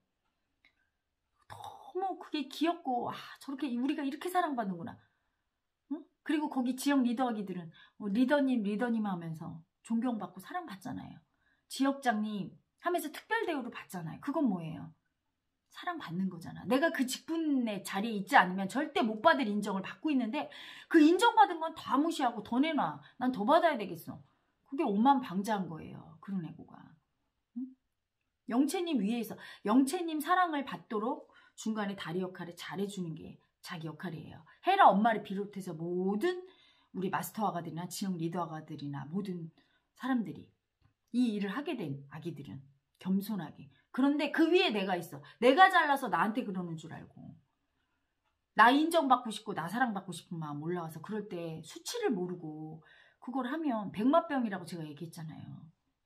너무 그게 귀엽고 아 저렇게 우리가 이렇게 사랑받는구나. 응? 그리고 거기 지역 리더 아기들은 뭐 리더님 리더님 하면서 존경받고 사랑받잖아요. 지역장님 하면서 특별 대우를 받잖아요. 그건 뭐예요? 사랑받는 거잖아. 내가 그 직분의 자리에 있지 않으면 절대 못 받을 인정을 받고 있는데 그 인정받은 건 다 무시하고 더 내놔. 난 더 받아야 되겠어. 그게 오만방자한 거예요. 그런 애고가. 응? 영채님 위에 있어. 영채님 사랑을 받도록 중간에 다리 역할을 잘해주는 게 자기 역할이에요. 헤라 엄마를 비롯해서 모든 우리 마스터 아가들이나 지역 리더 아가들이나 모든 사람들이 이 일을 하게 된 아기들은 겸손하게. 그런데 그 위에 내가 있어. 내가 잘나서 나한테 그러는 줄 알고. 나 인정받고 싶고 나 사랑받고 싶은 마음 올라와서 그럴 때 수치를 모르고 그걸 하면 백마병이라고 제가 얘기했잖아요.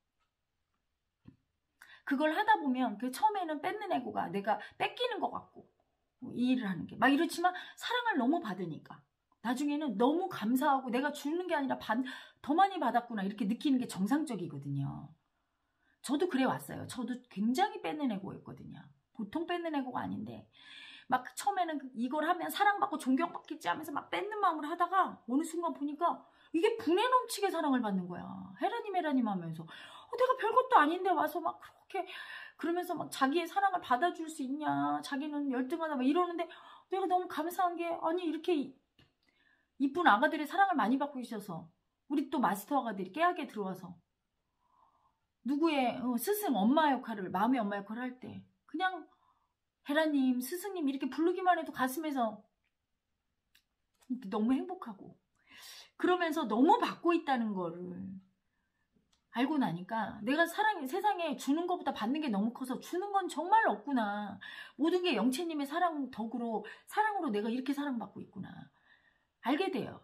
그걸 하다 보면 그 처음에는 뺏는 에고가 내가 뺏기는 것 같고 이 일을 하는 게 막 이렇지만 사랑을 너무 받으니까 나중에는 너무 감사하고 내가 주는 게 아니라 받, 더 많이 받았구나 이렇게 느끼는 게 정상적이거든요. 저도 그래 왔어요. 저도 굉장히 뺏는 에고였거든요. 보통 뺏는 에고가 아닌데 막 처음에는 이걸 하면 사랑받고 존경받겠지 하면서 막 뺏는 마음으로 하다가 어느 순간 보니까 이게 분에 넘치게 사랑을 받는 거야. 헤라님 헤라님 하면서 어, 내가 별것도 아닌데 와서 막 그렇게 그러면서 막 자기의 사랑을 받아줄 수 있냐, 자기는 열등하다 막 이러는데 내가 너무 감사한 게 아니 이렇게 이쁜 아가들의 사랑을 많이 받고 있어서 우리 또 마스터 아가들이 깨하게 들어와서 누구의 어, 스승 엄마 역할을 마음의 엄마 역할을 할 때 그냥 헤라님 스승님 이렇게 부르기만 해도 가슴에서 너무 행복하고 그러면서 너무 받고 있다는 거를 알고 나니까 내가 사랑, 세상에 주는 것보다 받는 게 너무 커서 주는 건 정말 없구나. 모든 게 영채님의 사랑 덕으로 사랑으로 내가 이렇게 사랑받고 있구나. 알게 돼요.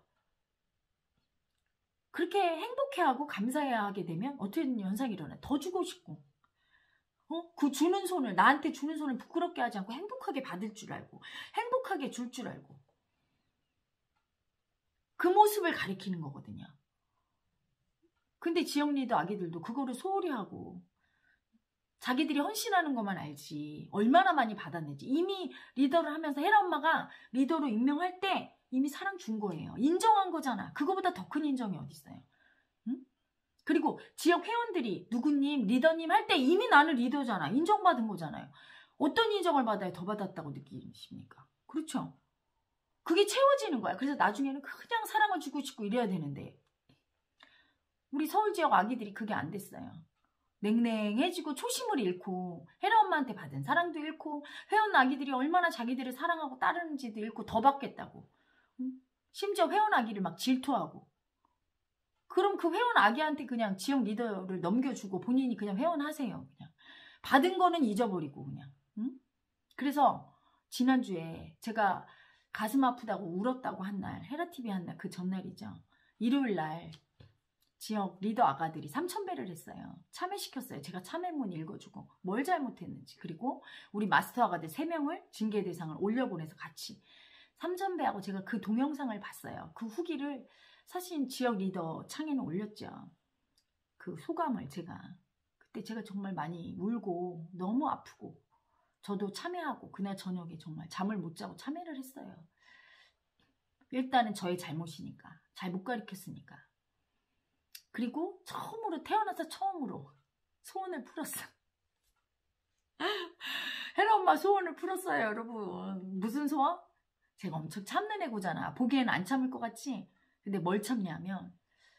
그렇게 행복해하고 감사해하게 되면 어떤 현상이 일어나. 더 주고 싶고 어? 그 주는 손을 나한테 주는 손을 부끄럽게 하지 않고 행복하게 받을 줄 알고 행복하게 줄 줄 알고 그 모습을 가리키는 거거든요. 근데 지역 리더 아기들도 그거를 소홀히 하고 자기들이 헌신하는 것만 알지 얼마나 많이 받았는지 이미 리더를 하면서 헤라 엄마가 리더로 임명할 때 이미 사랑 준 거예요. 인정한 거잖아. 그거보다 더 큰 인정이 어디 있어요. 응? 그리고 지역 회원들이 누구님 리더님 할 때 이미 나는 리더잖아. 인정받은 거잖아요. 어떤 인정을 받아야 더 받았다고 느끼십니까? 그렇죠. 그게 채워지는 거야. 그래서 나중에는 그냥 사랑을 주고 싶고 이래야 되는데 우리 서울 지역 아기들이 그게 안 됐어요. 냉랭해지고 초심을 잃고 헤라 엄마한테 받은 사랑도 잃고 회원 아기들이 얼마나 자기들을 사랑하고 따르는지도 잃고 더 받겠다고. 응? 심지어 회원 아기를 막 질투하고 그럼 그 회원 아기한테 그냥 지역 리더를 넘겨주고 본인이 그냥 회원하세요. 그냥 받은 거는 잊어버리고 그냥. 응? 그래서 지난주에 제가 가슴 아프다고 울었다고 한 날 헤라티비 한 날 그 전날이죠. 일요일 날 지역 리더 아가들이 삼천 배를 했어요. 참여시켰어요. 제가 참여문 읽어주고 뭘 잘못했는지 그리고 우리 마스터 아가들 세 명을 징계 대상을 올려보내서 같이 삼천 배하고 제가 그 동영상을 봤어요. 그 후기를 사실 지역 리더 창에는 올렸죠. 그 소감을 제가 그때 제가 정말 많이 울고 너무 아프고 저도 참여하고 그날 저녁에 정말 잠을 못 자고 참여를 했어요. 일단은 저의 잘못이니까 잘 못 가르쳤으니까. 그리고 처음으로 태어나서 처음으로 소원을 풀었어. 헤라 엄마 소원을 풀었어요 여러분. 무슨 소원? 제가 엄청 참는 애고잖아. 보기에는 안 참을 것 같지? 근데 뭘 참냐면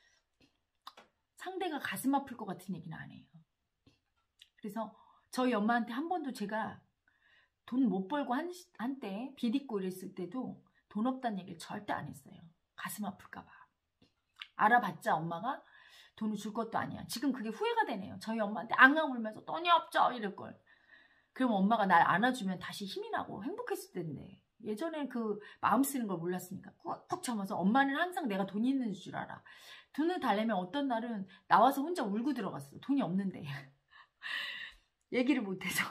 상대가 가슴 아플 것 같은 얘기는 안 해요. 그래서 저희 엄마한테 한 번도 제가 돈 못 벌고 한, 한때 빚 있고 이랬을 때도 돈 없다는 얘기를 절대 안 했어요. 가슴 아플까 봐. 알아봤자 엄마가 돈을 줄 것도 아니야. 지금 그게 후회가 되네요. 저희 엄마한테 앙앙 울면서 돈이 없죠 이럴걸. 그럼 엄마가 날 안아주면 다시 힘이 나고 행복했을 텐데 예전에 그 마음 쓰는 걸 몰랐으니까 꾹꾹 참아서 엄마는 항상 내가 돈이 있는 줄 알아. 돈을 달래면 어떤 날은 나와서 혼자 울고 들어갔어. 돈이 없는데 얘기를 못해서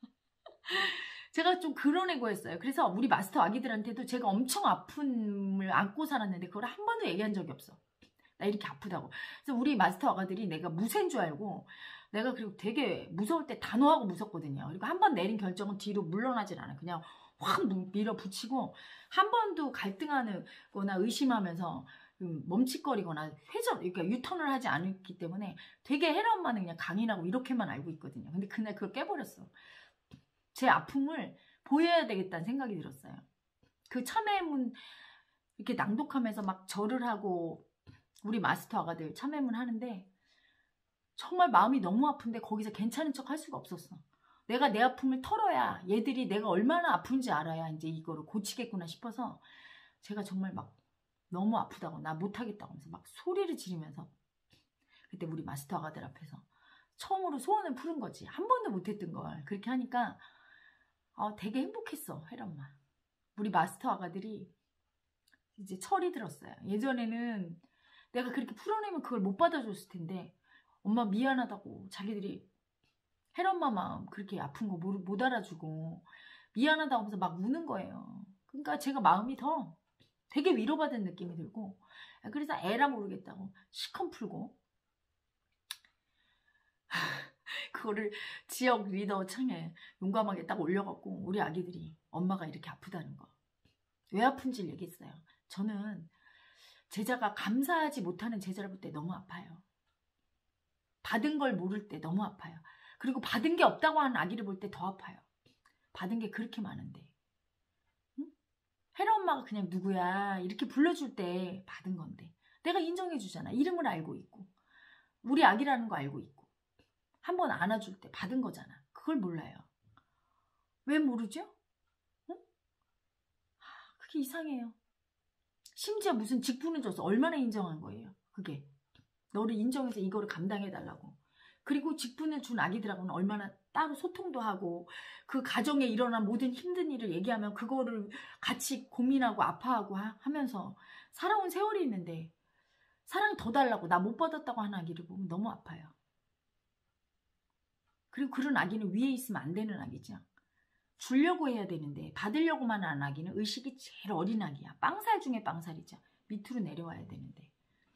제가 좀 그런 애고였어요. 그래서 우리 마스터 아기들한테도 제가 엄청 아픔을 안고 살았는데 그걸 한 번도 얘기한 적이 없어. 나 이렇게 아프다고. 그래서 우리 마스터 아가들이 내가 무쇠인 줄 알고 내가 그리고 되게 무서울 때 단호하고 무섭거든요. 그리고 한 번 내린 결정은 뒤로 물러나질 않아. 그냥 확 밀어붙이고 한 번도 갈등하는 거나 의심하면서 멈칫거리거나 회전, 그러니까 유턴을 하지 않았기 때문에 되게 헤라 엄마는 그냥 강인하고 이렇게만 알고 있거든요. 근데 그날 그걸 깨버렸어. 제 아픔을 보여야 되겠다는 생각이 들었어요. 그 참회문 이렇게 낭독하면서 막 절을 하고 우리 마스터 아가들 참회문 하는데 정말 마음이 너무 아픈데 거기서 괜찮은 척 할 수가 없었어. 내가 내 아픔을 털어야 얘들이 내가 얼마나 아픈지 알아야 이제 이거를 고치겠구나 싶어서 제가 정말 막 너무 아프다고 나 못하겠다고 하면서 막 소리를 지르면서 그때 우리 마스터 아가들 앞에서 처음으로 소원을 푸는 거지. 한 번도 못했던 걸 그렇게 하니까 어, 되게 행복했어. 혜련마. 우리 마스터 아가들이 이제 철이 들었어요. 예전에는 내가 그렇게 풀어내면 그걸 못 받아줬을 텐데 엄마 미안하다고 자기들이 혜련마 마음 그렇게 아픈 거 못 알아주고 미안하다고 하면서 막 우는 거예요. 그러니까 제가 마음이 더 되게 위로받은 느낌이 들고 그래서 에라 모르겠다고 시컨 풀고 그거를 지역 리더 창에 용감하게 딱 올려갖고 우리 아기들이 엄마가 이렇게 아프다는 거 왜 아픈지 얘기했어요. 저는 제자가 감사하지 못하는 제자를 볼 때 너무 아파요. 받은 걸 모를 때 너무 아파요. 그리고 받은 게 없다고 하는 아기를 볼 때 더 아파요. 받은 게 그렇게 많은데 응? 혜라 엄마가 그냥 누구야 이렇게 불러줄 때 받은 건데 내가 인정해 주잖아. 이름을 알고 있고 우리 아기라는 거 알고 있고 한 번 안아줄 때 받은 거잖아. 그걸 몰라요. 왜 모르죠? 응? 그게 이상해요. 심지어 무슨 직분을 줘서 얼마나 인정한 거예요. 그게 너를 인정해서 이거를 감당해달라고. 그리고 직분을 준 아기들하고는 얼마나 따로 소통도 하고 그 가정에 일어난 모든 힘든 일을 얘기하면 그거를 같이 고민하고 아파하고 하, 하면서 살아온 세월이 있는데 사랑 더 달라고 나 못 받았다고 하는 아기를 보면 너무 아파요. 그리고 그런 아기는 위에 있으면 안 되는 아기죠. 주려고 해야 되는데 받으려고만 하는 아기는 의식이 제일 어린 아기야. 빵살 중에 빵살이죠. 밑으로 내려와야 되는데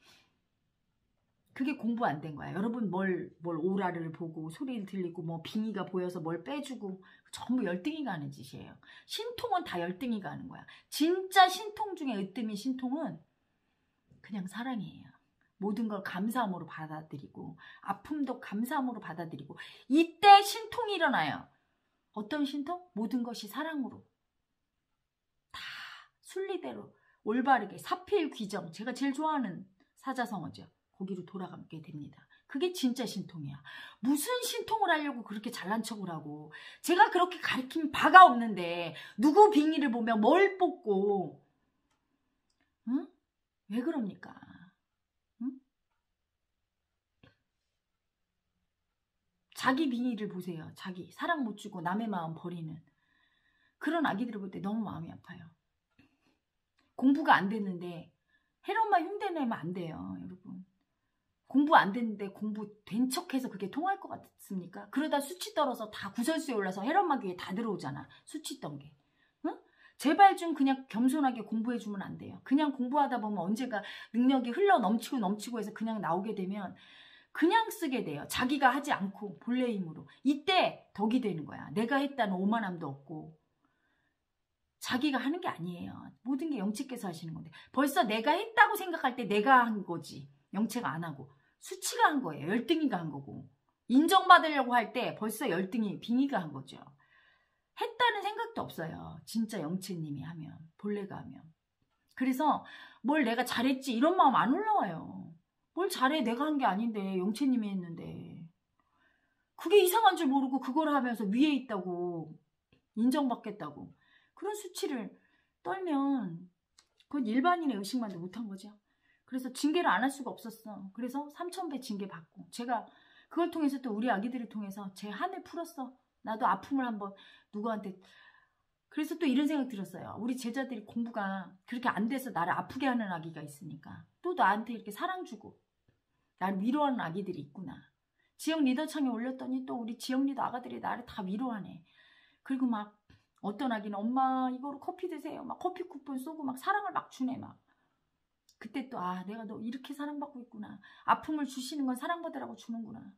그게 공부 안 된 거야. 여러분 뭘, 뭘 오라를 보고 소리를 들리고 뭐 빙의가 보여서 뭘 빼주고 전부 열등이가 하는 짓이에요. 신통은 다 열등이가 하는 거야. 진짜 신통 중에 으뜸인 신통은 그냥 사랑이에요. 모든 걸 감사함으로 받아들이고 아픔도 감사함으로 받아들이고 이때 신통이 일어나요. 어떤 신통? 모든 것이 사랑으로 다 순리대로 올바르게 사필귀정 제가 제일 좋아하는 사자성어죠. 거기로 돌아가게 됩니다. 그게 진짜 신통이야. 무슨 신통을 하려고 그렇게 잘난 척을 하고 제가 그렇게 가르친 바가 없는데 누구 빙의를 보면 뭘 뽑고 응? 왜 그럽니까? 응? 자기 빙의를 보세요. 자기 사랑 못 주고 남의 마음 버리는 그런 아기들을 볼 때 너무 마음이 아파요. 공부가 안 됐는데 혜련마 흉내내면 안 돼요. 여러분. 공부 안 됐는데 공부 된 척해서 그게 통할 것 같습니까? 그러다 수치 떨어서 다 구설수에 올라서 혜련마 귀에 다 들어오잖아. 수치 떤 게. 응? 제발 좀 그냥 겸손하게 공부해주면 안 돼요. 그냥 공부하다 보면 언젠가 능력이 흘러 넘치고 넘치고 해서 그냥 나오게 되면 그냥 쓰게 돼요. 자기가 하지 않고 본래 힘으로. 이때 덕이 되는 거야. 내가 했다는 오만함도 없고. 자기가 하는 게 아니에요. 모든 게 영체께서 하시는 건데. 벌써 내가 했다고 생각할 때 내가 한 거지. 영체가 안 하고. 수치가 한 거예요. 열등이가 한 거고. 인정받으려고 할 때 벌써 열등이, 빙의가 한 거죠. 했다는 생각도 없어요. 진짜 영체님이 하면. 본래가 하면. 그래서 뭘 내가 잘했지 이런 마음 안 올라와요. 뭘 잘해 내가 한 게 아닌데 영체님이 했는데. 그게 이상한 줄 모르고 그걸 하면서 위에 있다고 인정받겠다고. 그런 수치를 떨면 그건 일반인의 의식만도 못한 거죠. 그래서 징계를 안 할 수가 없었어. 그래서 삼천 배 징계 받고 제가 그걸 통해서 또 우리 아기들을 통해서 제 한을 풀었어. 나도 아픔을 한번 누구한테. 그래서 또 이런 생각 들었어요. 우리 제자들이 공부가 그렇게 안 돼서 나를 아프게 하는 아기가 있으니까 또 나한테 이렇게 사랑 주고 나를 위로하는 아기들이 있구나. 지역 리더창에 올렸더니 또 우리 지역 리더 아가들이 나를 다 위로하네. 그리고 막 어떤 아기는 엄마 이거로 커피 드세요. 막 커피 쿠폰 쏘고 막 사랑을 막 주네 막. 그때 또 아 내가 너 이렇게 사랑받고 있구나. 아픔을 주시는 건 사랑받으라고 주는구나.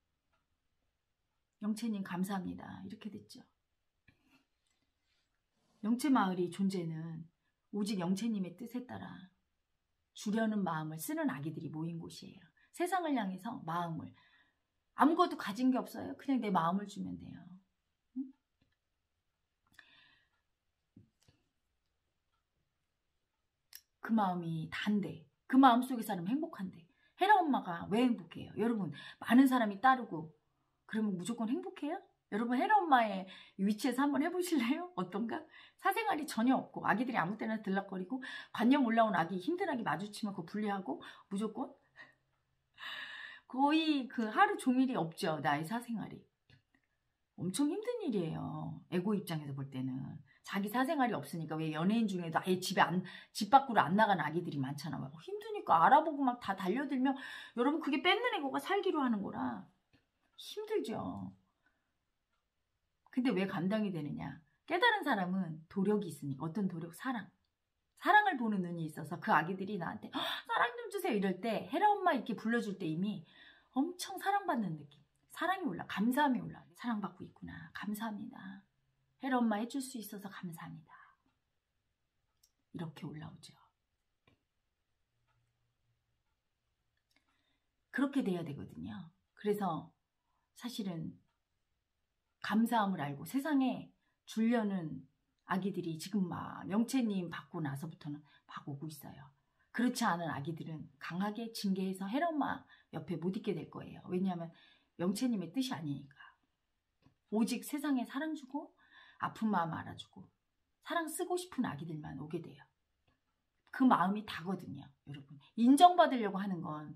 영채님 감사합니다. 이렇게 됐죠. 영채마을이 존재는 오직 영채님의 뜻에 따라 주려는 마음을 쓰는 아기들이 모인 곳이에요. 세상을 향해서 마음을 아무것도 가진 게 없어요. 그냥 내 마음을 주면 돼요. 응? 그 마음이 단데 그 마음 속에 사람 행복한데 혜라 엄마가 왜 행복해요? 여러분 많은 사람이 따르고 그러면 무조건 행복해요? 여러분 혜라 엄마의 위치에서 한번 해보실래요? 어떤가? 사생활이 전혀 없고 아기들이 아무 때나 들락거리고 관념 올라온 아기 힘들하게 마주치면 그거 분리하고 무조건 거의 그 하루 종일이 없죠. 나의 사생활이. 엄청 힘든 일이에요. 에고 입장에서 볼 때는. 자기 사생활이 없으니까. 왜 연예인 중에도 아예 집에 안, 집 밖으로 안 나가는 아기들이 많잖아요. 힘드니까 알아보고 막 다 달려들면 여러분 그게 뺏는 에고가 살기로 하는 거라 힘들죠. 근데 왜 감당이 되느냐? 깨달은 사람은 도력이 있으니까. 어떤 도력? 사랑. 사랑을 보는 눈이 있어서 그 아기들이 나한테 사랑 좀 주세요 이럴 때 혜라 엄마 이렇게 불러줄 때 이미 엄청 사랑받는 느낌. 사랑이 올라. 감사함이 올라. 사랑받고 있구나. 감사합니다. 혜라 엄마 해줄 수 있어서 감사합니다. 이렇게 올라오죠. 그렇게 돼야 되거든요. 그래서 사실은 감사함을 알고 세상에 주려는 아기들이 지금 막 영채님 받고 나서부터는 막 오고 있어요. 그렇지 않은 아기들은 강하게 징계해서 혜라 엄마 옆에 못 있게 될 거예요. 왜냐하면 영채님의 뜻이 아니니까. 오직 세상에 사랑 주고 아픈 마음 알아주고 사랑 쓰고 싶은 아기들만 오게 돼요. 그 마음이 다거든요. 여러분. 인정받으려고 하는 건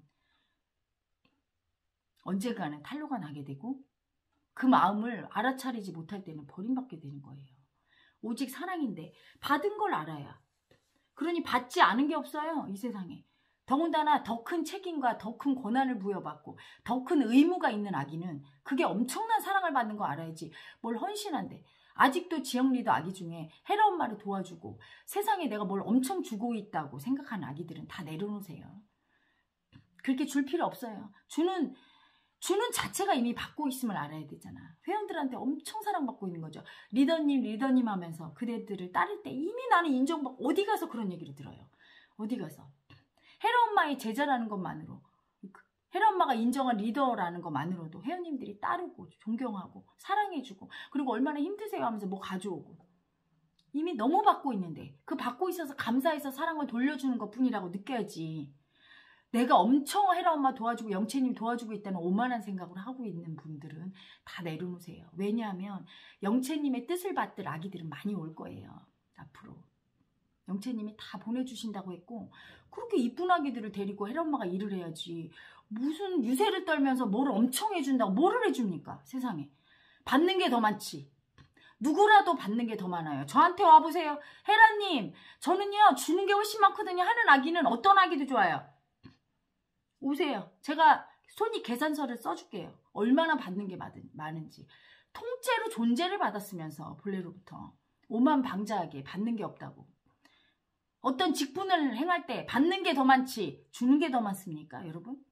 언젠가는 탄로가 나게 되고 그 마음을 알아차리지 못할 때는 버림받게 되는 거예요. 오직 사랑인데 받은 걸 알아야. 그러니 받지 않은 게 없어요. 이 세상에. 더군다나 더 큰 책임과 더 큰 권한을 부여받고 더 큰 의무가 있는 아기는 그게 엄청난 사랑을 받는 거 알아야지. 뭘 헌신한데. 아직도 지영리더 아기 중에 혜라 엄마를 도와주고 세상에 내가 뭘 엄청 주고 있다고 생각하는 아기들은 다 내려놓으세요. 그렇게 줄 필요 없어요. 주는 주는 자체가 이미 받고 있음을 알아야 되잖아. 회원들한테 엄청 사랑받고 있는 거죠. 리더님 리더님 하면서 그대들을 따를 때 이미 나는 인정받고 어디 가서 그런 얘기를 들어요. 어디 가서. 혜라 엄마의 제자라는 것만으로 혜라 엄마가 인정한 리더라는 것만으로도 회원님들이 따르고 존경하고 사랑해주고 그리고 얼마나 힘드세요 하면서 뭐 가져오고 이미 너무 받고 있는데 그 받고 있어서 감사해서 사랑을 돌려주는 것뿐이라고 느껴야지. 내가 엄청 혜라 엄마 도와주고 영채님 도와주고 있다는 오만한 생각을 하고 있는 분들은 다 내려놓으세요. 왜냐하면 영채님의 뜻을 받들 아기들은 많이 올 거예요. 앞으로. 영채님이 다 보내주신다고 했고 그렇게 이쁜 아기들을 데리고 혜라 엄마가 일을 해야지. 무슨 유세를 떨면서 뭐를 엄청 해준다고 뭐를 해줍니까? 세상에. 받는 게 더 많지. 누구라도 받는 게 더 많아요. 저한테 와보세요. 혜라님 저는요 주는 게 훨씬 많거든요 하는 아기는 어떤 아기도 좋아요. 오세요. 제가 손익 계산서를 써줄게요. 얼마나 받는 게 많은지. 통째로 존재를 받았으면서 본래로부터 오만방자하게 받는 게 없다고. 어떤 직분을 행할 때 받는 게 더 많지 주는 게 더 많습니까 여러분?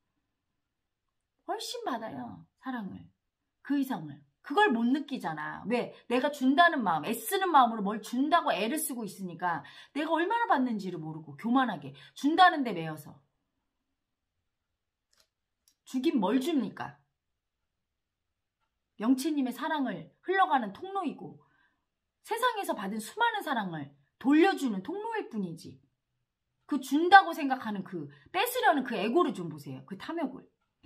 훨씬 받아요. 사랑을. 그 이상을. 그걸 못 느끼잖아. 왜? 내가 준다는 마음, 애쓰는 마음으로 뭘 준다고 애를 쓰고 있으니까 내가 얼마나 받는지를 모르고 교만하게 준다는 데 매여서. 주긴 뭘 줍니까? 영채님의 사랑을 흘러가는 통로이고 세상에서 받은 수많은 사랑을 돌려주는 통로일 뿐이지. 그 준다고 생각하는 그 뺏으려는 그 에고를 좀 보세요. 그 탐욕을.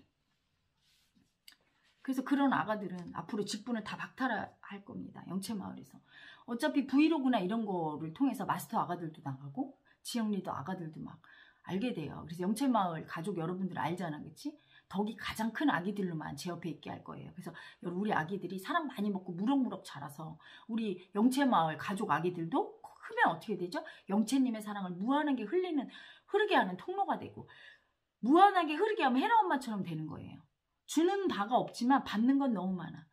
그래서 그런 아가들은 앞으로 직분을 다 박탈할 겁니다. 영채마을에서. 어차피 브이로그나 이런 거를 통해서 마스터 아가들도 나가고 지영리더 아가들도 막 알게 돼요. 그래서 영채마을 가족 여러분들 알잖아. 그치? 덕이 가장 큰 아기들로만 제 옆에 있게 할 거예요. 그래서 우리 아기들이 사랑 많이 먹고 무럭무럭 자라서 우리 영채마을 가족 아기들도 크면 어떻게 되죠? 영채님의 사랑을 무한하게 흘리는 흐르게 하는 통로가 되고 무한하게 흐르게 하면 혜라 엄마처럼 되는 거예요. 주는 바가 없지만 받는 건 너무 많아.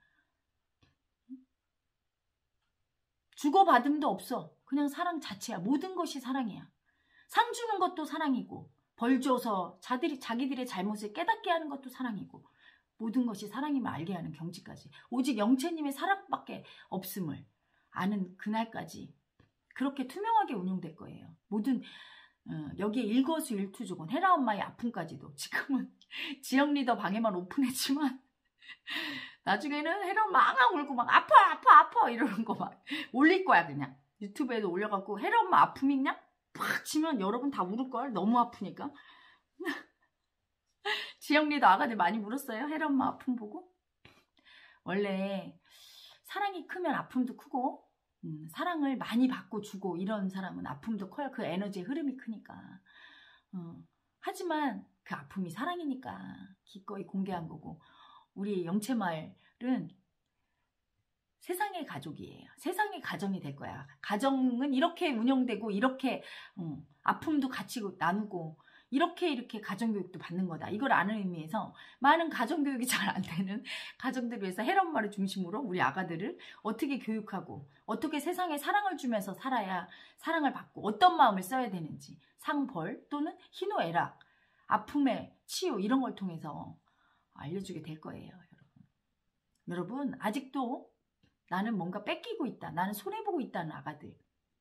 주고받음도 없어. 그냥 사랑 자체야. 모든 것이 사랑이야. 상 주는 것도 사랑이고 벌 줘서 자들이, 자기들의 잘못을 깨닫게 하는 것도 사랑이고 모든 것이 사랑임을 알게 하는 경지까지 오직 영채님의 사랑밖에 없음을 아는 그날까지 그렇게 투명하게 운영될 거예요. 모든 어, 여기에 일거수일투족은 혜라 엄마의 아픔까지도 지금은 지영리더 방에만 오픈했지만 나중에는 혜라 엄마 앙앙 울고 막 아파 아파 아파 이러는 거 막 올릴 거야. 그냥 유튜브에도 올려갖고 혜라 엄마 아픔 있냐? 팍 치면 여러분 다 울을걸. 너무 아프니까. 지영리더 아가들 많이 울었어요. 혜라 엄마 아픔 보고. 원래 사랑이 크면 아픔도 크고 음, 사랑을 많이 받고 주고 이런 사람은 아픔도 커요. 그 에너지의 흐름이 크니까. 어, 하지만 그 아픔이 사랑이니까 기꺼이 공개한 거고, 우리 영채말은 세상의 가족이에요. 세상의 가정이 될 거야. 가정은 이렇게 운영되고 이렇게 음, 아픔도 같이 나누고 이렇게 이렇게 가정교육도 받는 거다. 이걸 아는 의미에서 많은 가정교육이 잘 안 되는 가정들을 위해서 헬엄마를 중심으로 우리 아가들을 어떻게 교육하고 어떻게 세상에 사랑을 주면서 살아야 사랑을 받고 어떤 마음을 써야 되는지, 상벌 또는 희노애락, 아픔의 치유 이런 걸 통해서 알려주게 될 거예요. 여러분, 여러분 아직도 나는 뭔가 뺏기고 있다, 나는 손해보고 있다는 아가들,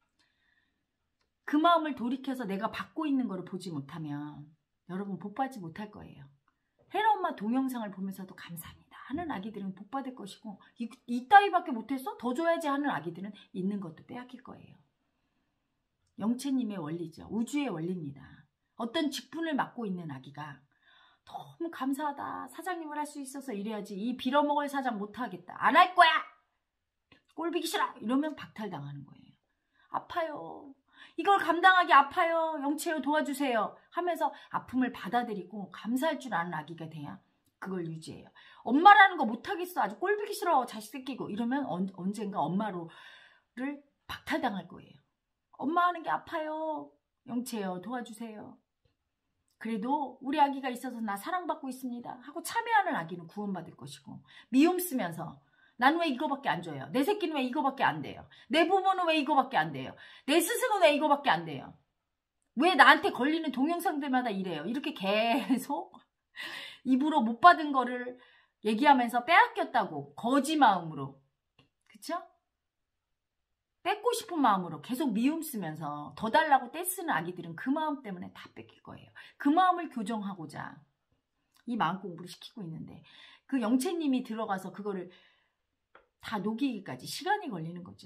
그 마음을 돌이켜서 내가 받고 있는 거를 보지 못하면 여러분 복받지 못할 거예요. 헬엄마 동영상을 보면서도 감사합니다 하는 아기들은 복받을 것이고, 이, 이따위밖에 못했어? 더 줘야지 하는 아기들은 있는 것도 빼앗길 거예요. 영채님의 원리죠. 우주의 원리입니다. 어떤 직분을 맡고 있는 아기가 너무 감사하다, 사장님을 할 수 있어서 이래야지, 이 빌어먹을 사장 못하겠다, 안 할 거야, 꼴보기 싫어, 이러면 박탈당하는 거예요. 아파요, 이걸 감당하기 아파요, 영채요 도와주세요 하면서 아픔을 받아들이고 감사할 줄 아는 아기가 돼야 그걸 유지해요. 엄마라는 거 못하겠어, 아주 꼴보기 싫어, 자식 새끼고 이러면 언, 언젠가 엄마로를 박탈당할 거예요. 엄마 하는 게 아파요, 영채요 도와주세요. 그래도 우리 아기가 있어서 나 사랑받고 있습니다 하고 참여하는 아기는 구원받을 것이고, 미움 쓰면서 난 왜 이거밖에 안 줘요, 내 새끼는 왜 이거밖에 안 돼요, 내 부모는 왜 이거밖에 안 돼요, 내 스승은 왜 이거밖에 안 돼요, 왜 나한테 걸리는 동영상들마다 이래요, 이렇게 계속 입으로 못 받은 거를 얘기하면서 빼앗겼다고 거지 마음으로, 그쵸? 뺏고 싶은 마음으로 계속 미움 쓰면서 더 달라고 떼쓰는 아기들은 그 마음 때문에 다 뺏길 거예요. 그 마음을 교정하고자 이 마음 공부를 시키고 있는데, 그 영채님이 들어가서 그거를 다 녹이기까지 시간이 걸리는 거죠.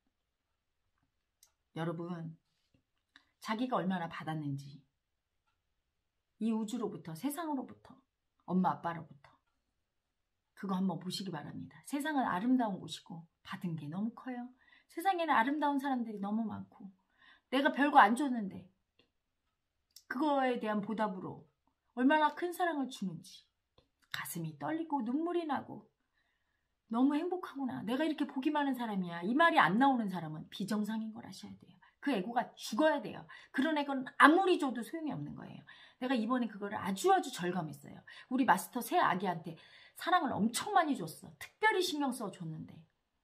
여러분, 자기가 얼마나 받았는지, 이 우주로부터, 세상으로부터, 엄마 아빠로부터, 그거 한번 보시기 바랍니다. 세상은 아름다운 곳이고 받은 게 너무 커요. 세상에는 아름다운 사람들이 너무 많고 내가 별거 안 줬는데 그거에 대한 보답으로 얼마나 큰 사랑을 주는지 가슴이 떨리고 눈물이 나고 너무 행복하구나, 내가 이렇게 복이 많은 사람이야, 이 말이 안 나오는 사람은 비정상인 걸 아셔야 돼요. 그 에고가 죽어야 돼요. 그런 에고는 아무리 줘도 소용이 없는 거예요. 내가 이번에 그거를 아주 아주 절감했어요. 우리 마스터 새 아기한테 사랑을 엄청 많이 줬어. 특별히 신경 써 줬는데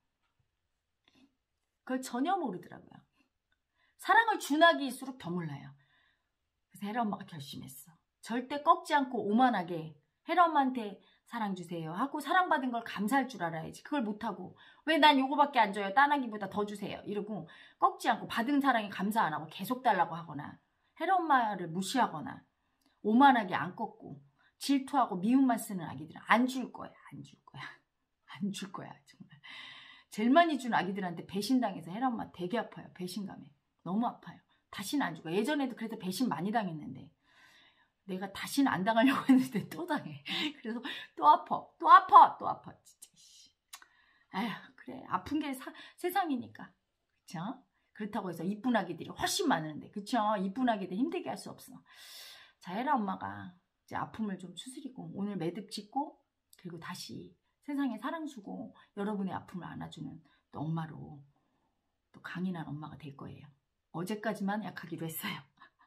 그걸 전혀 모르더라고요. 사랑을 준 아기일수록 더 몰라요. 그래서 혜라 엄마가 결심했어. 절대 꺾지 않고 오만하게 혜라 엄마한테 사랑 주세요 하고 사랑받은 걸 감사할 줄 알아야지. 그걸 못하고 왜 난 요거밖에 안 줘요, 딴 아기보다 더 주세요 이러고 꺾지 않고 받은 사랑에 감사 안 하고 계속 달라고 하거나 혜라 엄마를 무시하거나 오만하게 안 꺾고 질투하고 미움만 쓰는 아기들은 안 줄 거야. 안 줄 거야. 안 줄 거야. 정말. 제일 많이 준 아기들한테 배신당해서 혜라 엄마 되게 아파요. 배신감에. 너무 아파요. 다시는 안 주고. 예전에도 그래서 배신 많이 당했는데 내가 다시는 안 당하려고 했는데 또 당해. 그래서 또 아파. 또 아파. 또 아파. 진짜. 에휴, 그래. 아픈 게 사, 세상이니까. 그쵸? 그렇다고 해서 이쁜 아기들이 훨씬 많은데. 그쵸? 이쁜 아기들 힘들게 할 수 없어. 자, 혜라 엄마가 이제 아픔을 좀 추스리고 오늘 매듭 짓고 그리고 다시 세상에 사랑 주고 여러분의 아픔을 안아주는 또 엄마로 또 강인한 엄마가 될 거예요. 어제까지만 약하기도 했어요.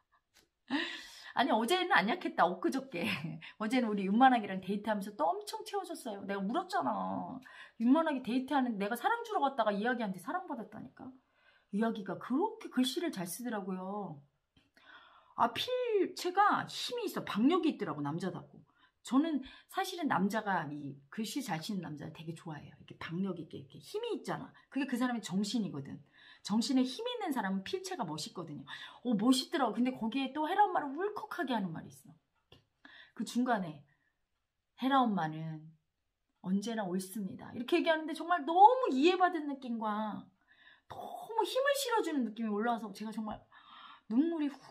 아니 어제는 안 약했다. 엊그저께. 어제는 우리 윤만하기랑 데이트하면서 또 엄청 채워줬어요. 내가 울었잖아. 윤만하기 데이트하는데 내가 사랑 주러 갔다가 이야기한테 사랑받았다니까. 이야기가 그렇게 글씨를 잘 쓰더라고요. 아, 필체가 힘이 있어. 박력이 있더라고, 남자다고. 저는 사실은 남자가 이 글씨 잘 쓰는 남자를 되게 좋아해요. 이렇게 박력 있게, 이렇게 힘이 있잖아. 그게 그 사람의 정신이거든. 정신에 힘 있는 사람은 필체가 멋있거든요. 오, 멋있더라고. 근데 거기에 또 혜라 엄마를 울컥하게 하는 말이 있어. 그 중간에 혜라 엄마는 언제나 옳습니다. 이렇게 얘기하는데 정말 너무 이해받은 느낌과 너무 힘을 실어주는 느낌이 올라와서 제가 정말 눈물이 훅.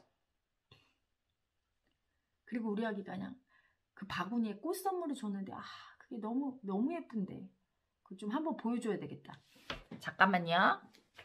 그리고 우리 아기가 그냥 그 바구니에 꽃 선물을 줬는데 아 그게 너무 너무 예쁜데 그 좀 한번 보여줘야 되겠다. 잠깐만요.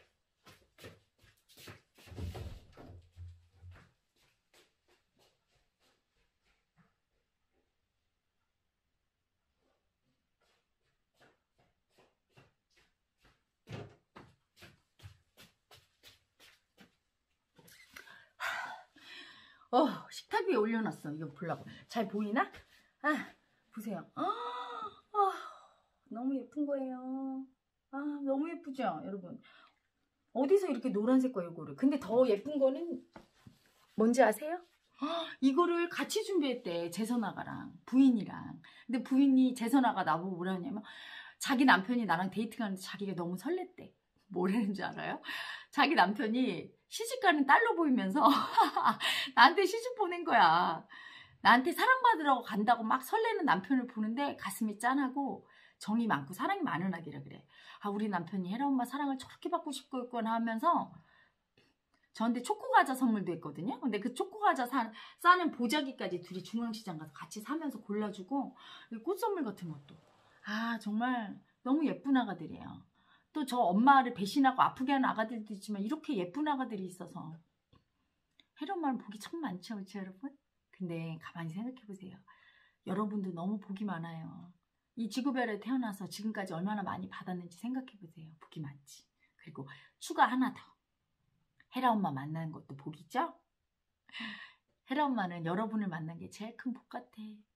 어, 식탁 위에 올려놨어. 이거 보려고. 잘 보이나? 아, 보세요. 아, 아, 너무 예쁜 거예요. 아, 너무 예쁘죠, 여러분? 어디서 이렇게 노란색과 이거를. 근데 더 예쁜 거는 뭔지 아세요? 아, 이거를 같이 준비했대. 재선아가랑 부인이랑. 근데 부인이 재선아가 나보고 뭐라 하냐면 자기 남편이 나랑 데이트 가는데 자기가 너무 설렜대. 뭐라는 줄 알아요? 자기 남편이 시집가는 딸로 보이면서 나한테 시집 보낸 거야. 나한테 사랑받으러 간다고 막 설레는 남편을 보는데 가슴이 짠하고 정이 많고 사랑이 많은 아기라 그래. 아, 우리 남편이 혜라 엄마 사랑을 저렇게 받고 싶겠구나 하면서 저한테 초코과자 선물도 했거든요. 근데 그 초코과자 사, 싸는 보자기까지 둘이 중앙시장 가서 같이 사면서 골라주고 꽃 선물 같은 것도. 아, 정말 너무 예쁜 아가들이에요. 또 저 엄마를 배신하고 아프게 하는 아가들도 있지만 이렇게 예쁜 아가들이 있어서 혜라 엄마는 복이 참 많죠, 그렇죠 여러분? 근데 가만히 생각해보세요. 여러분도 너무 복이 많아요. 이 지구별에 태어나서 지금까지 얼마나 많이 받았는지 생각해보세요. 복이 많지. 그리고 추가 하나 더. 혜라 엄마 만나는 것도 복이죠? 혜라 엄마는 여러분을 만난 게 제일 큰 복 같아.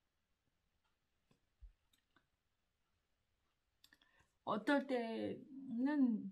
어떨 때는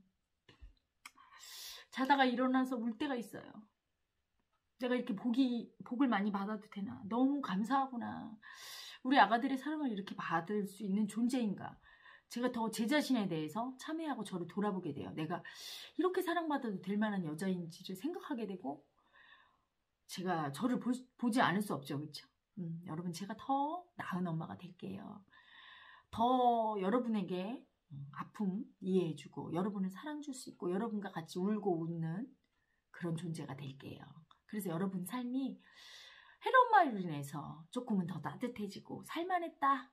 자다가 일어나서 울 때가 있어요. 내가 이렇게 복이, 복을 많이 받아도 되나? 너무 감사하구나. 우리 아가들의 사랑을 이렇게 받을 수 있는 존재인가? 제가 더 제 자신에 대해서 참회하고 저를 돌아보게 돼요. 내가 이렇게 사랑받아도 될 만한 여자인지를 생각하게 되고 제가 저를 보, 보지 않을 수 없죠. 그렇죠? 음, 여러분 제가 더 나은 엄마가 될게요. 더 여러분에게 아픔 이해해주고 여러분을 사랑 줄 수 있고 여러분과 같이 울고 웃는 그런 존재가 될게요. 그래서 여러분 삶이 혜라 엄마로 인해서 조금은 더 따뜻해지고 살만했다.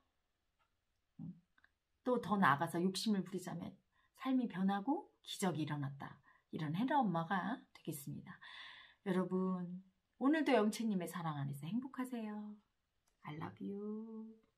또 더 나아가서 욕심을 부리자면 삶이 변하고 기적이 일어났다. 이런 혜라 엄마가 되겠습니다. 여러분 오늘도 영채님의 사랑 안에서 행복하세요. I love you.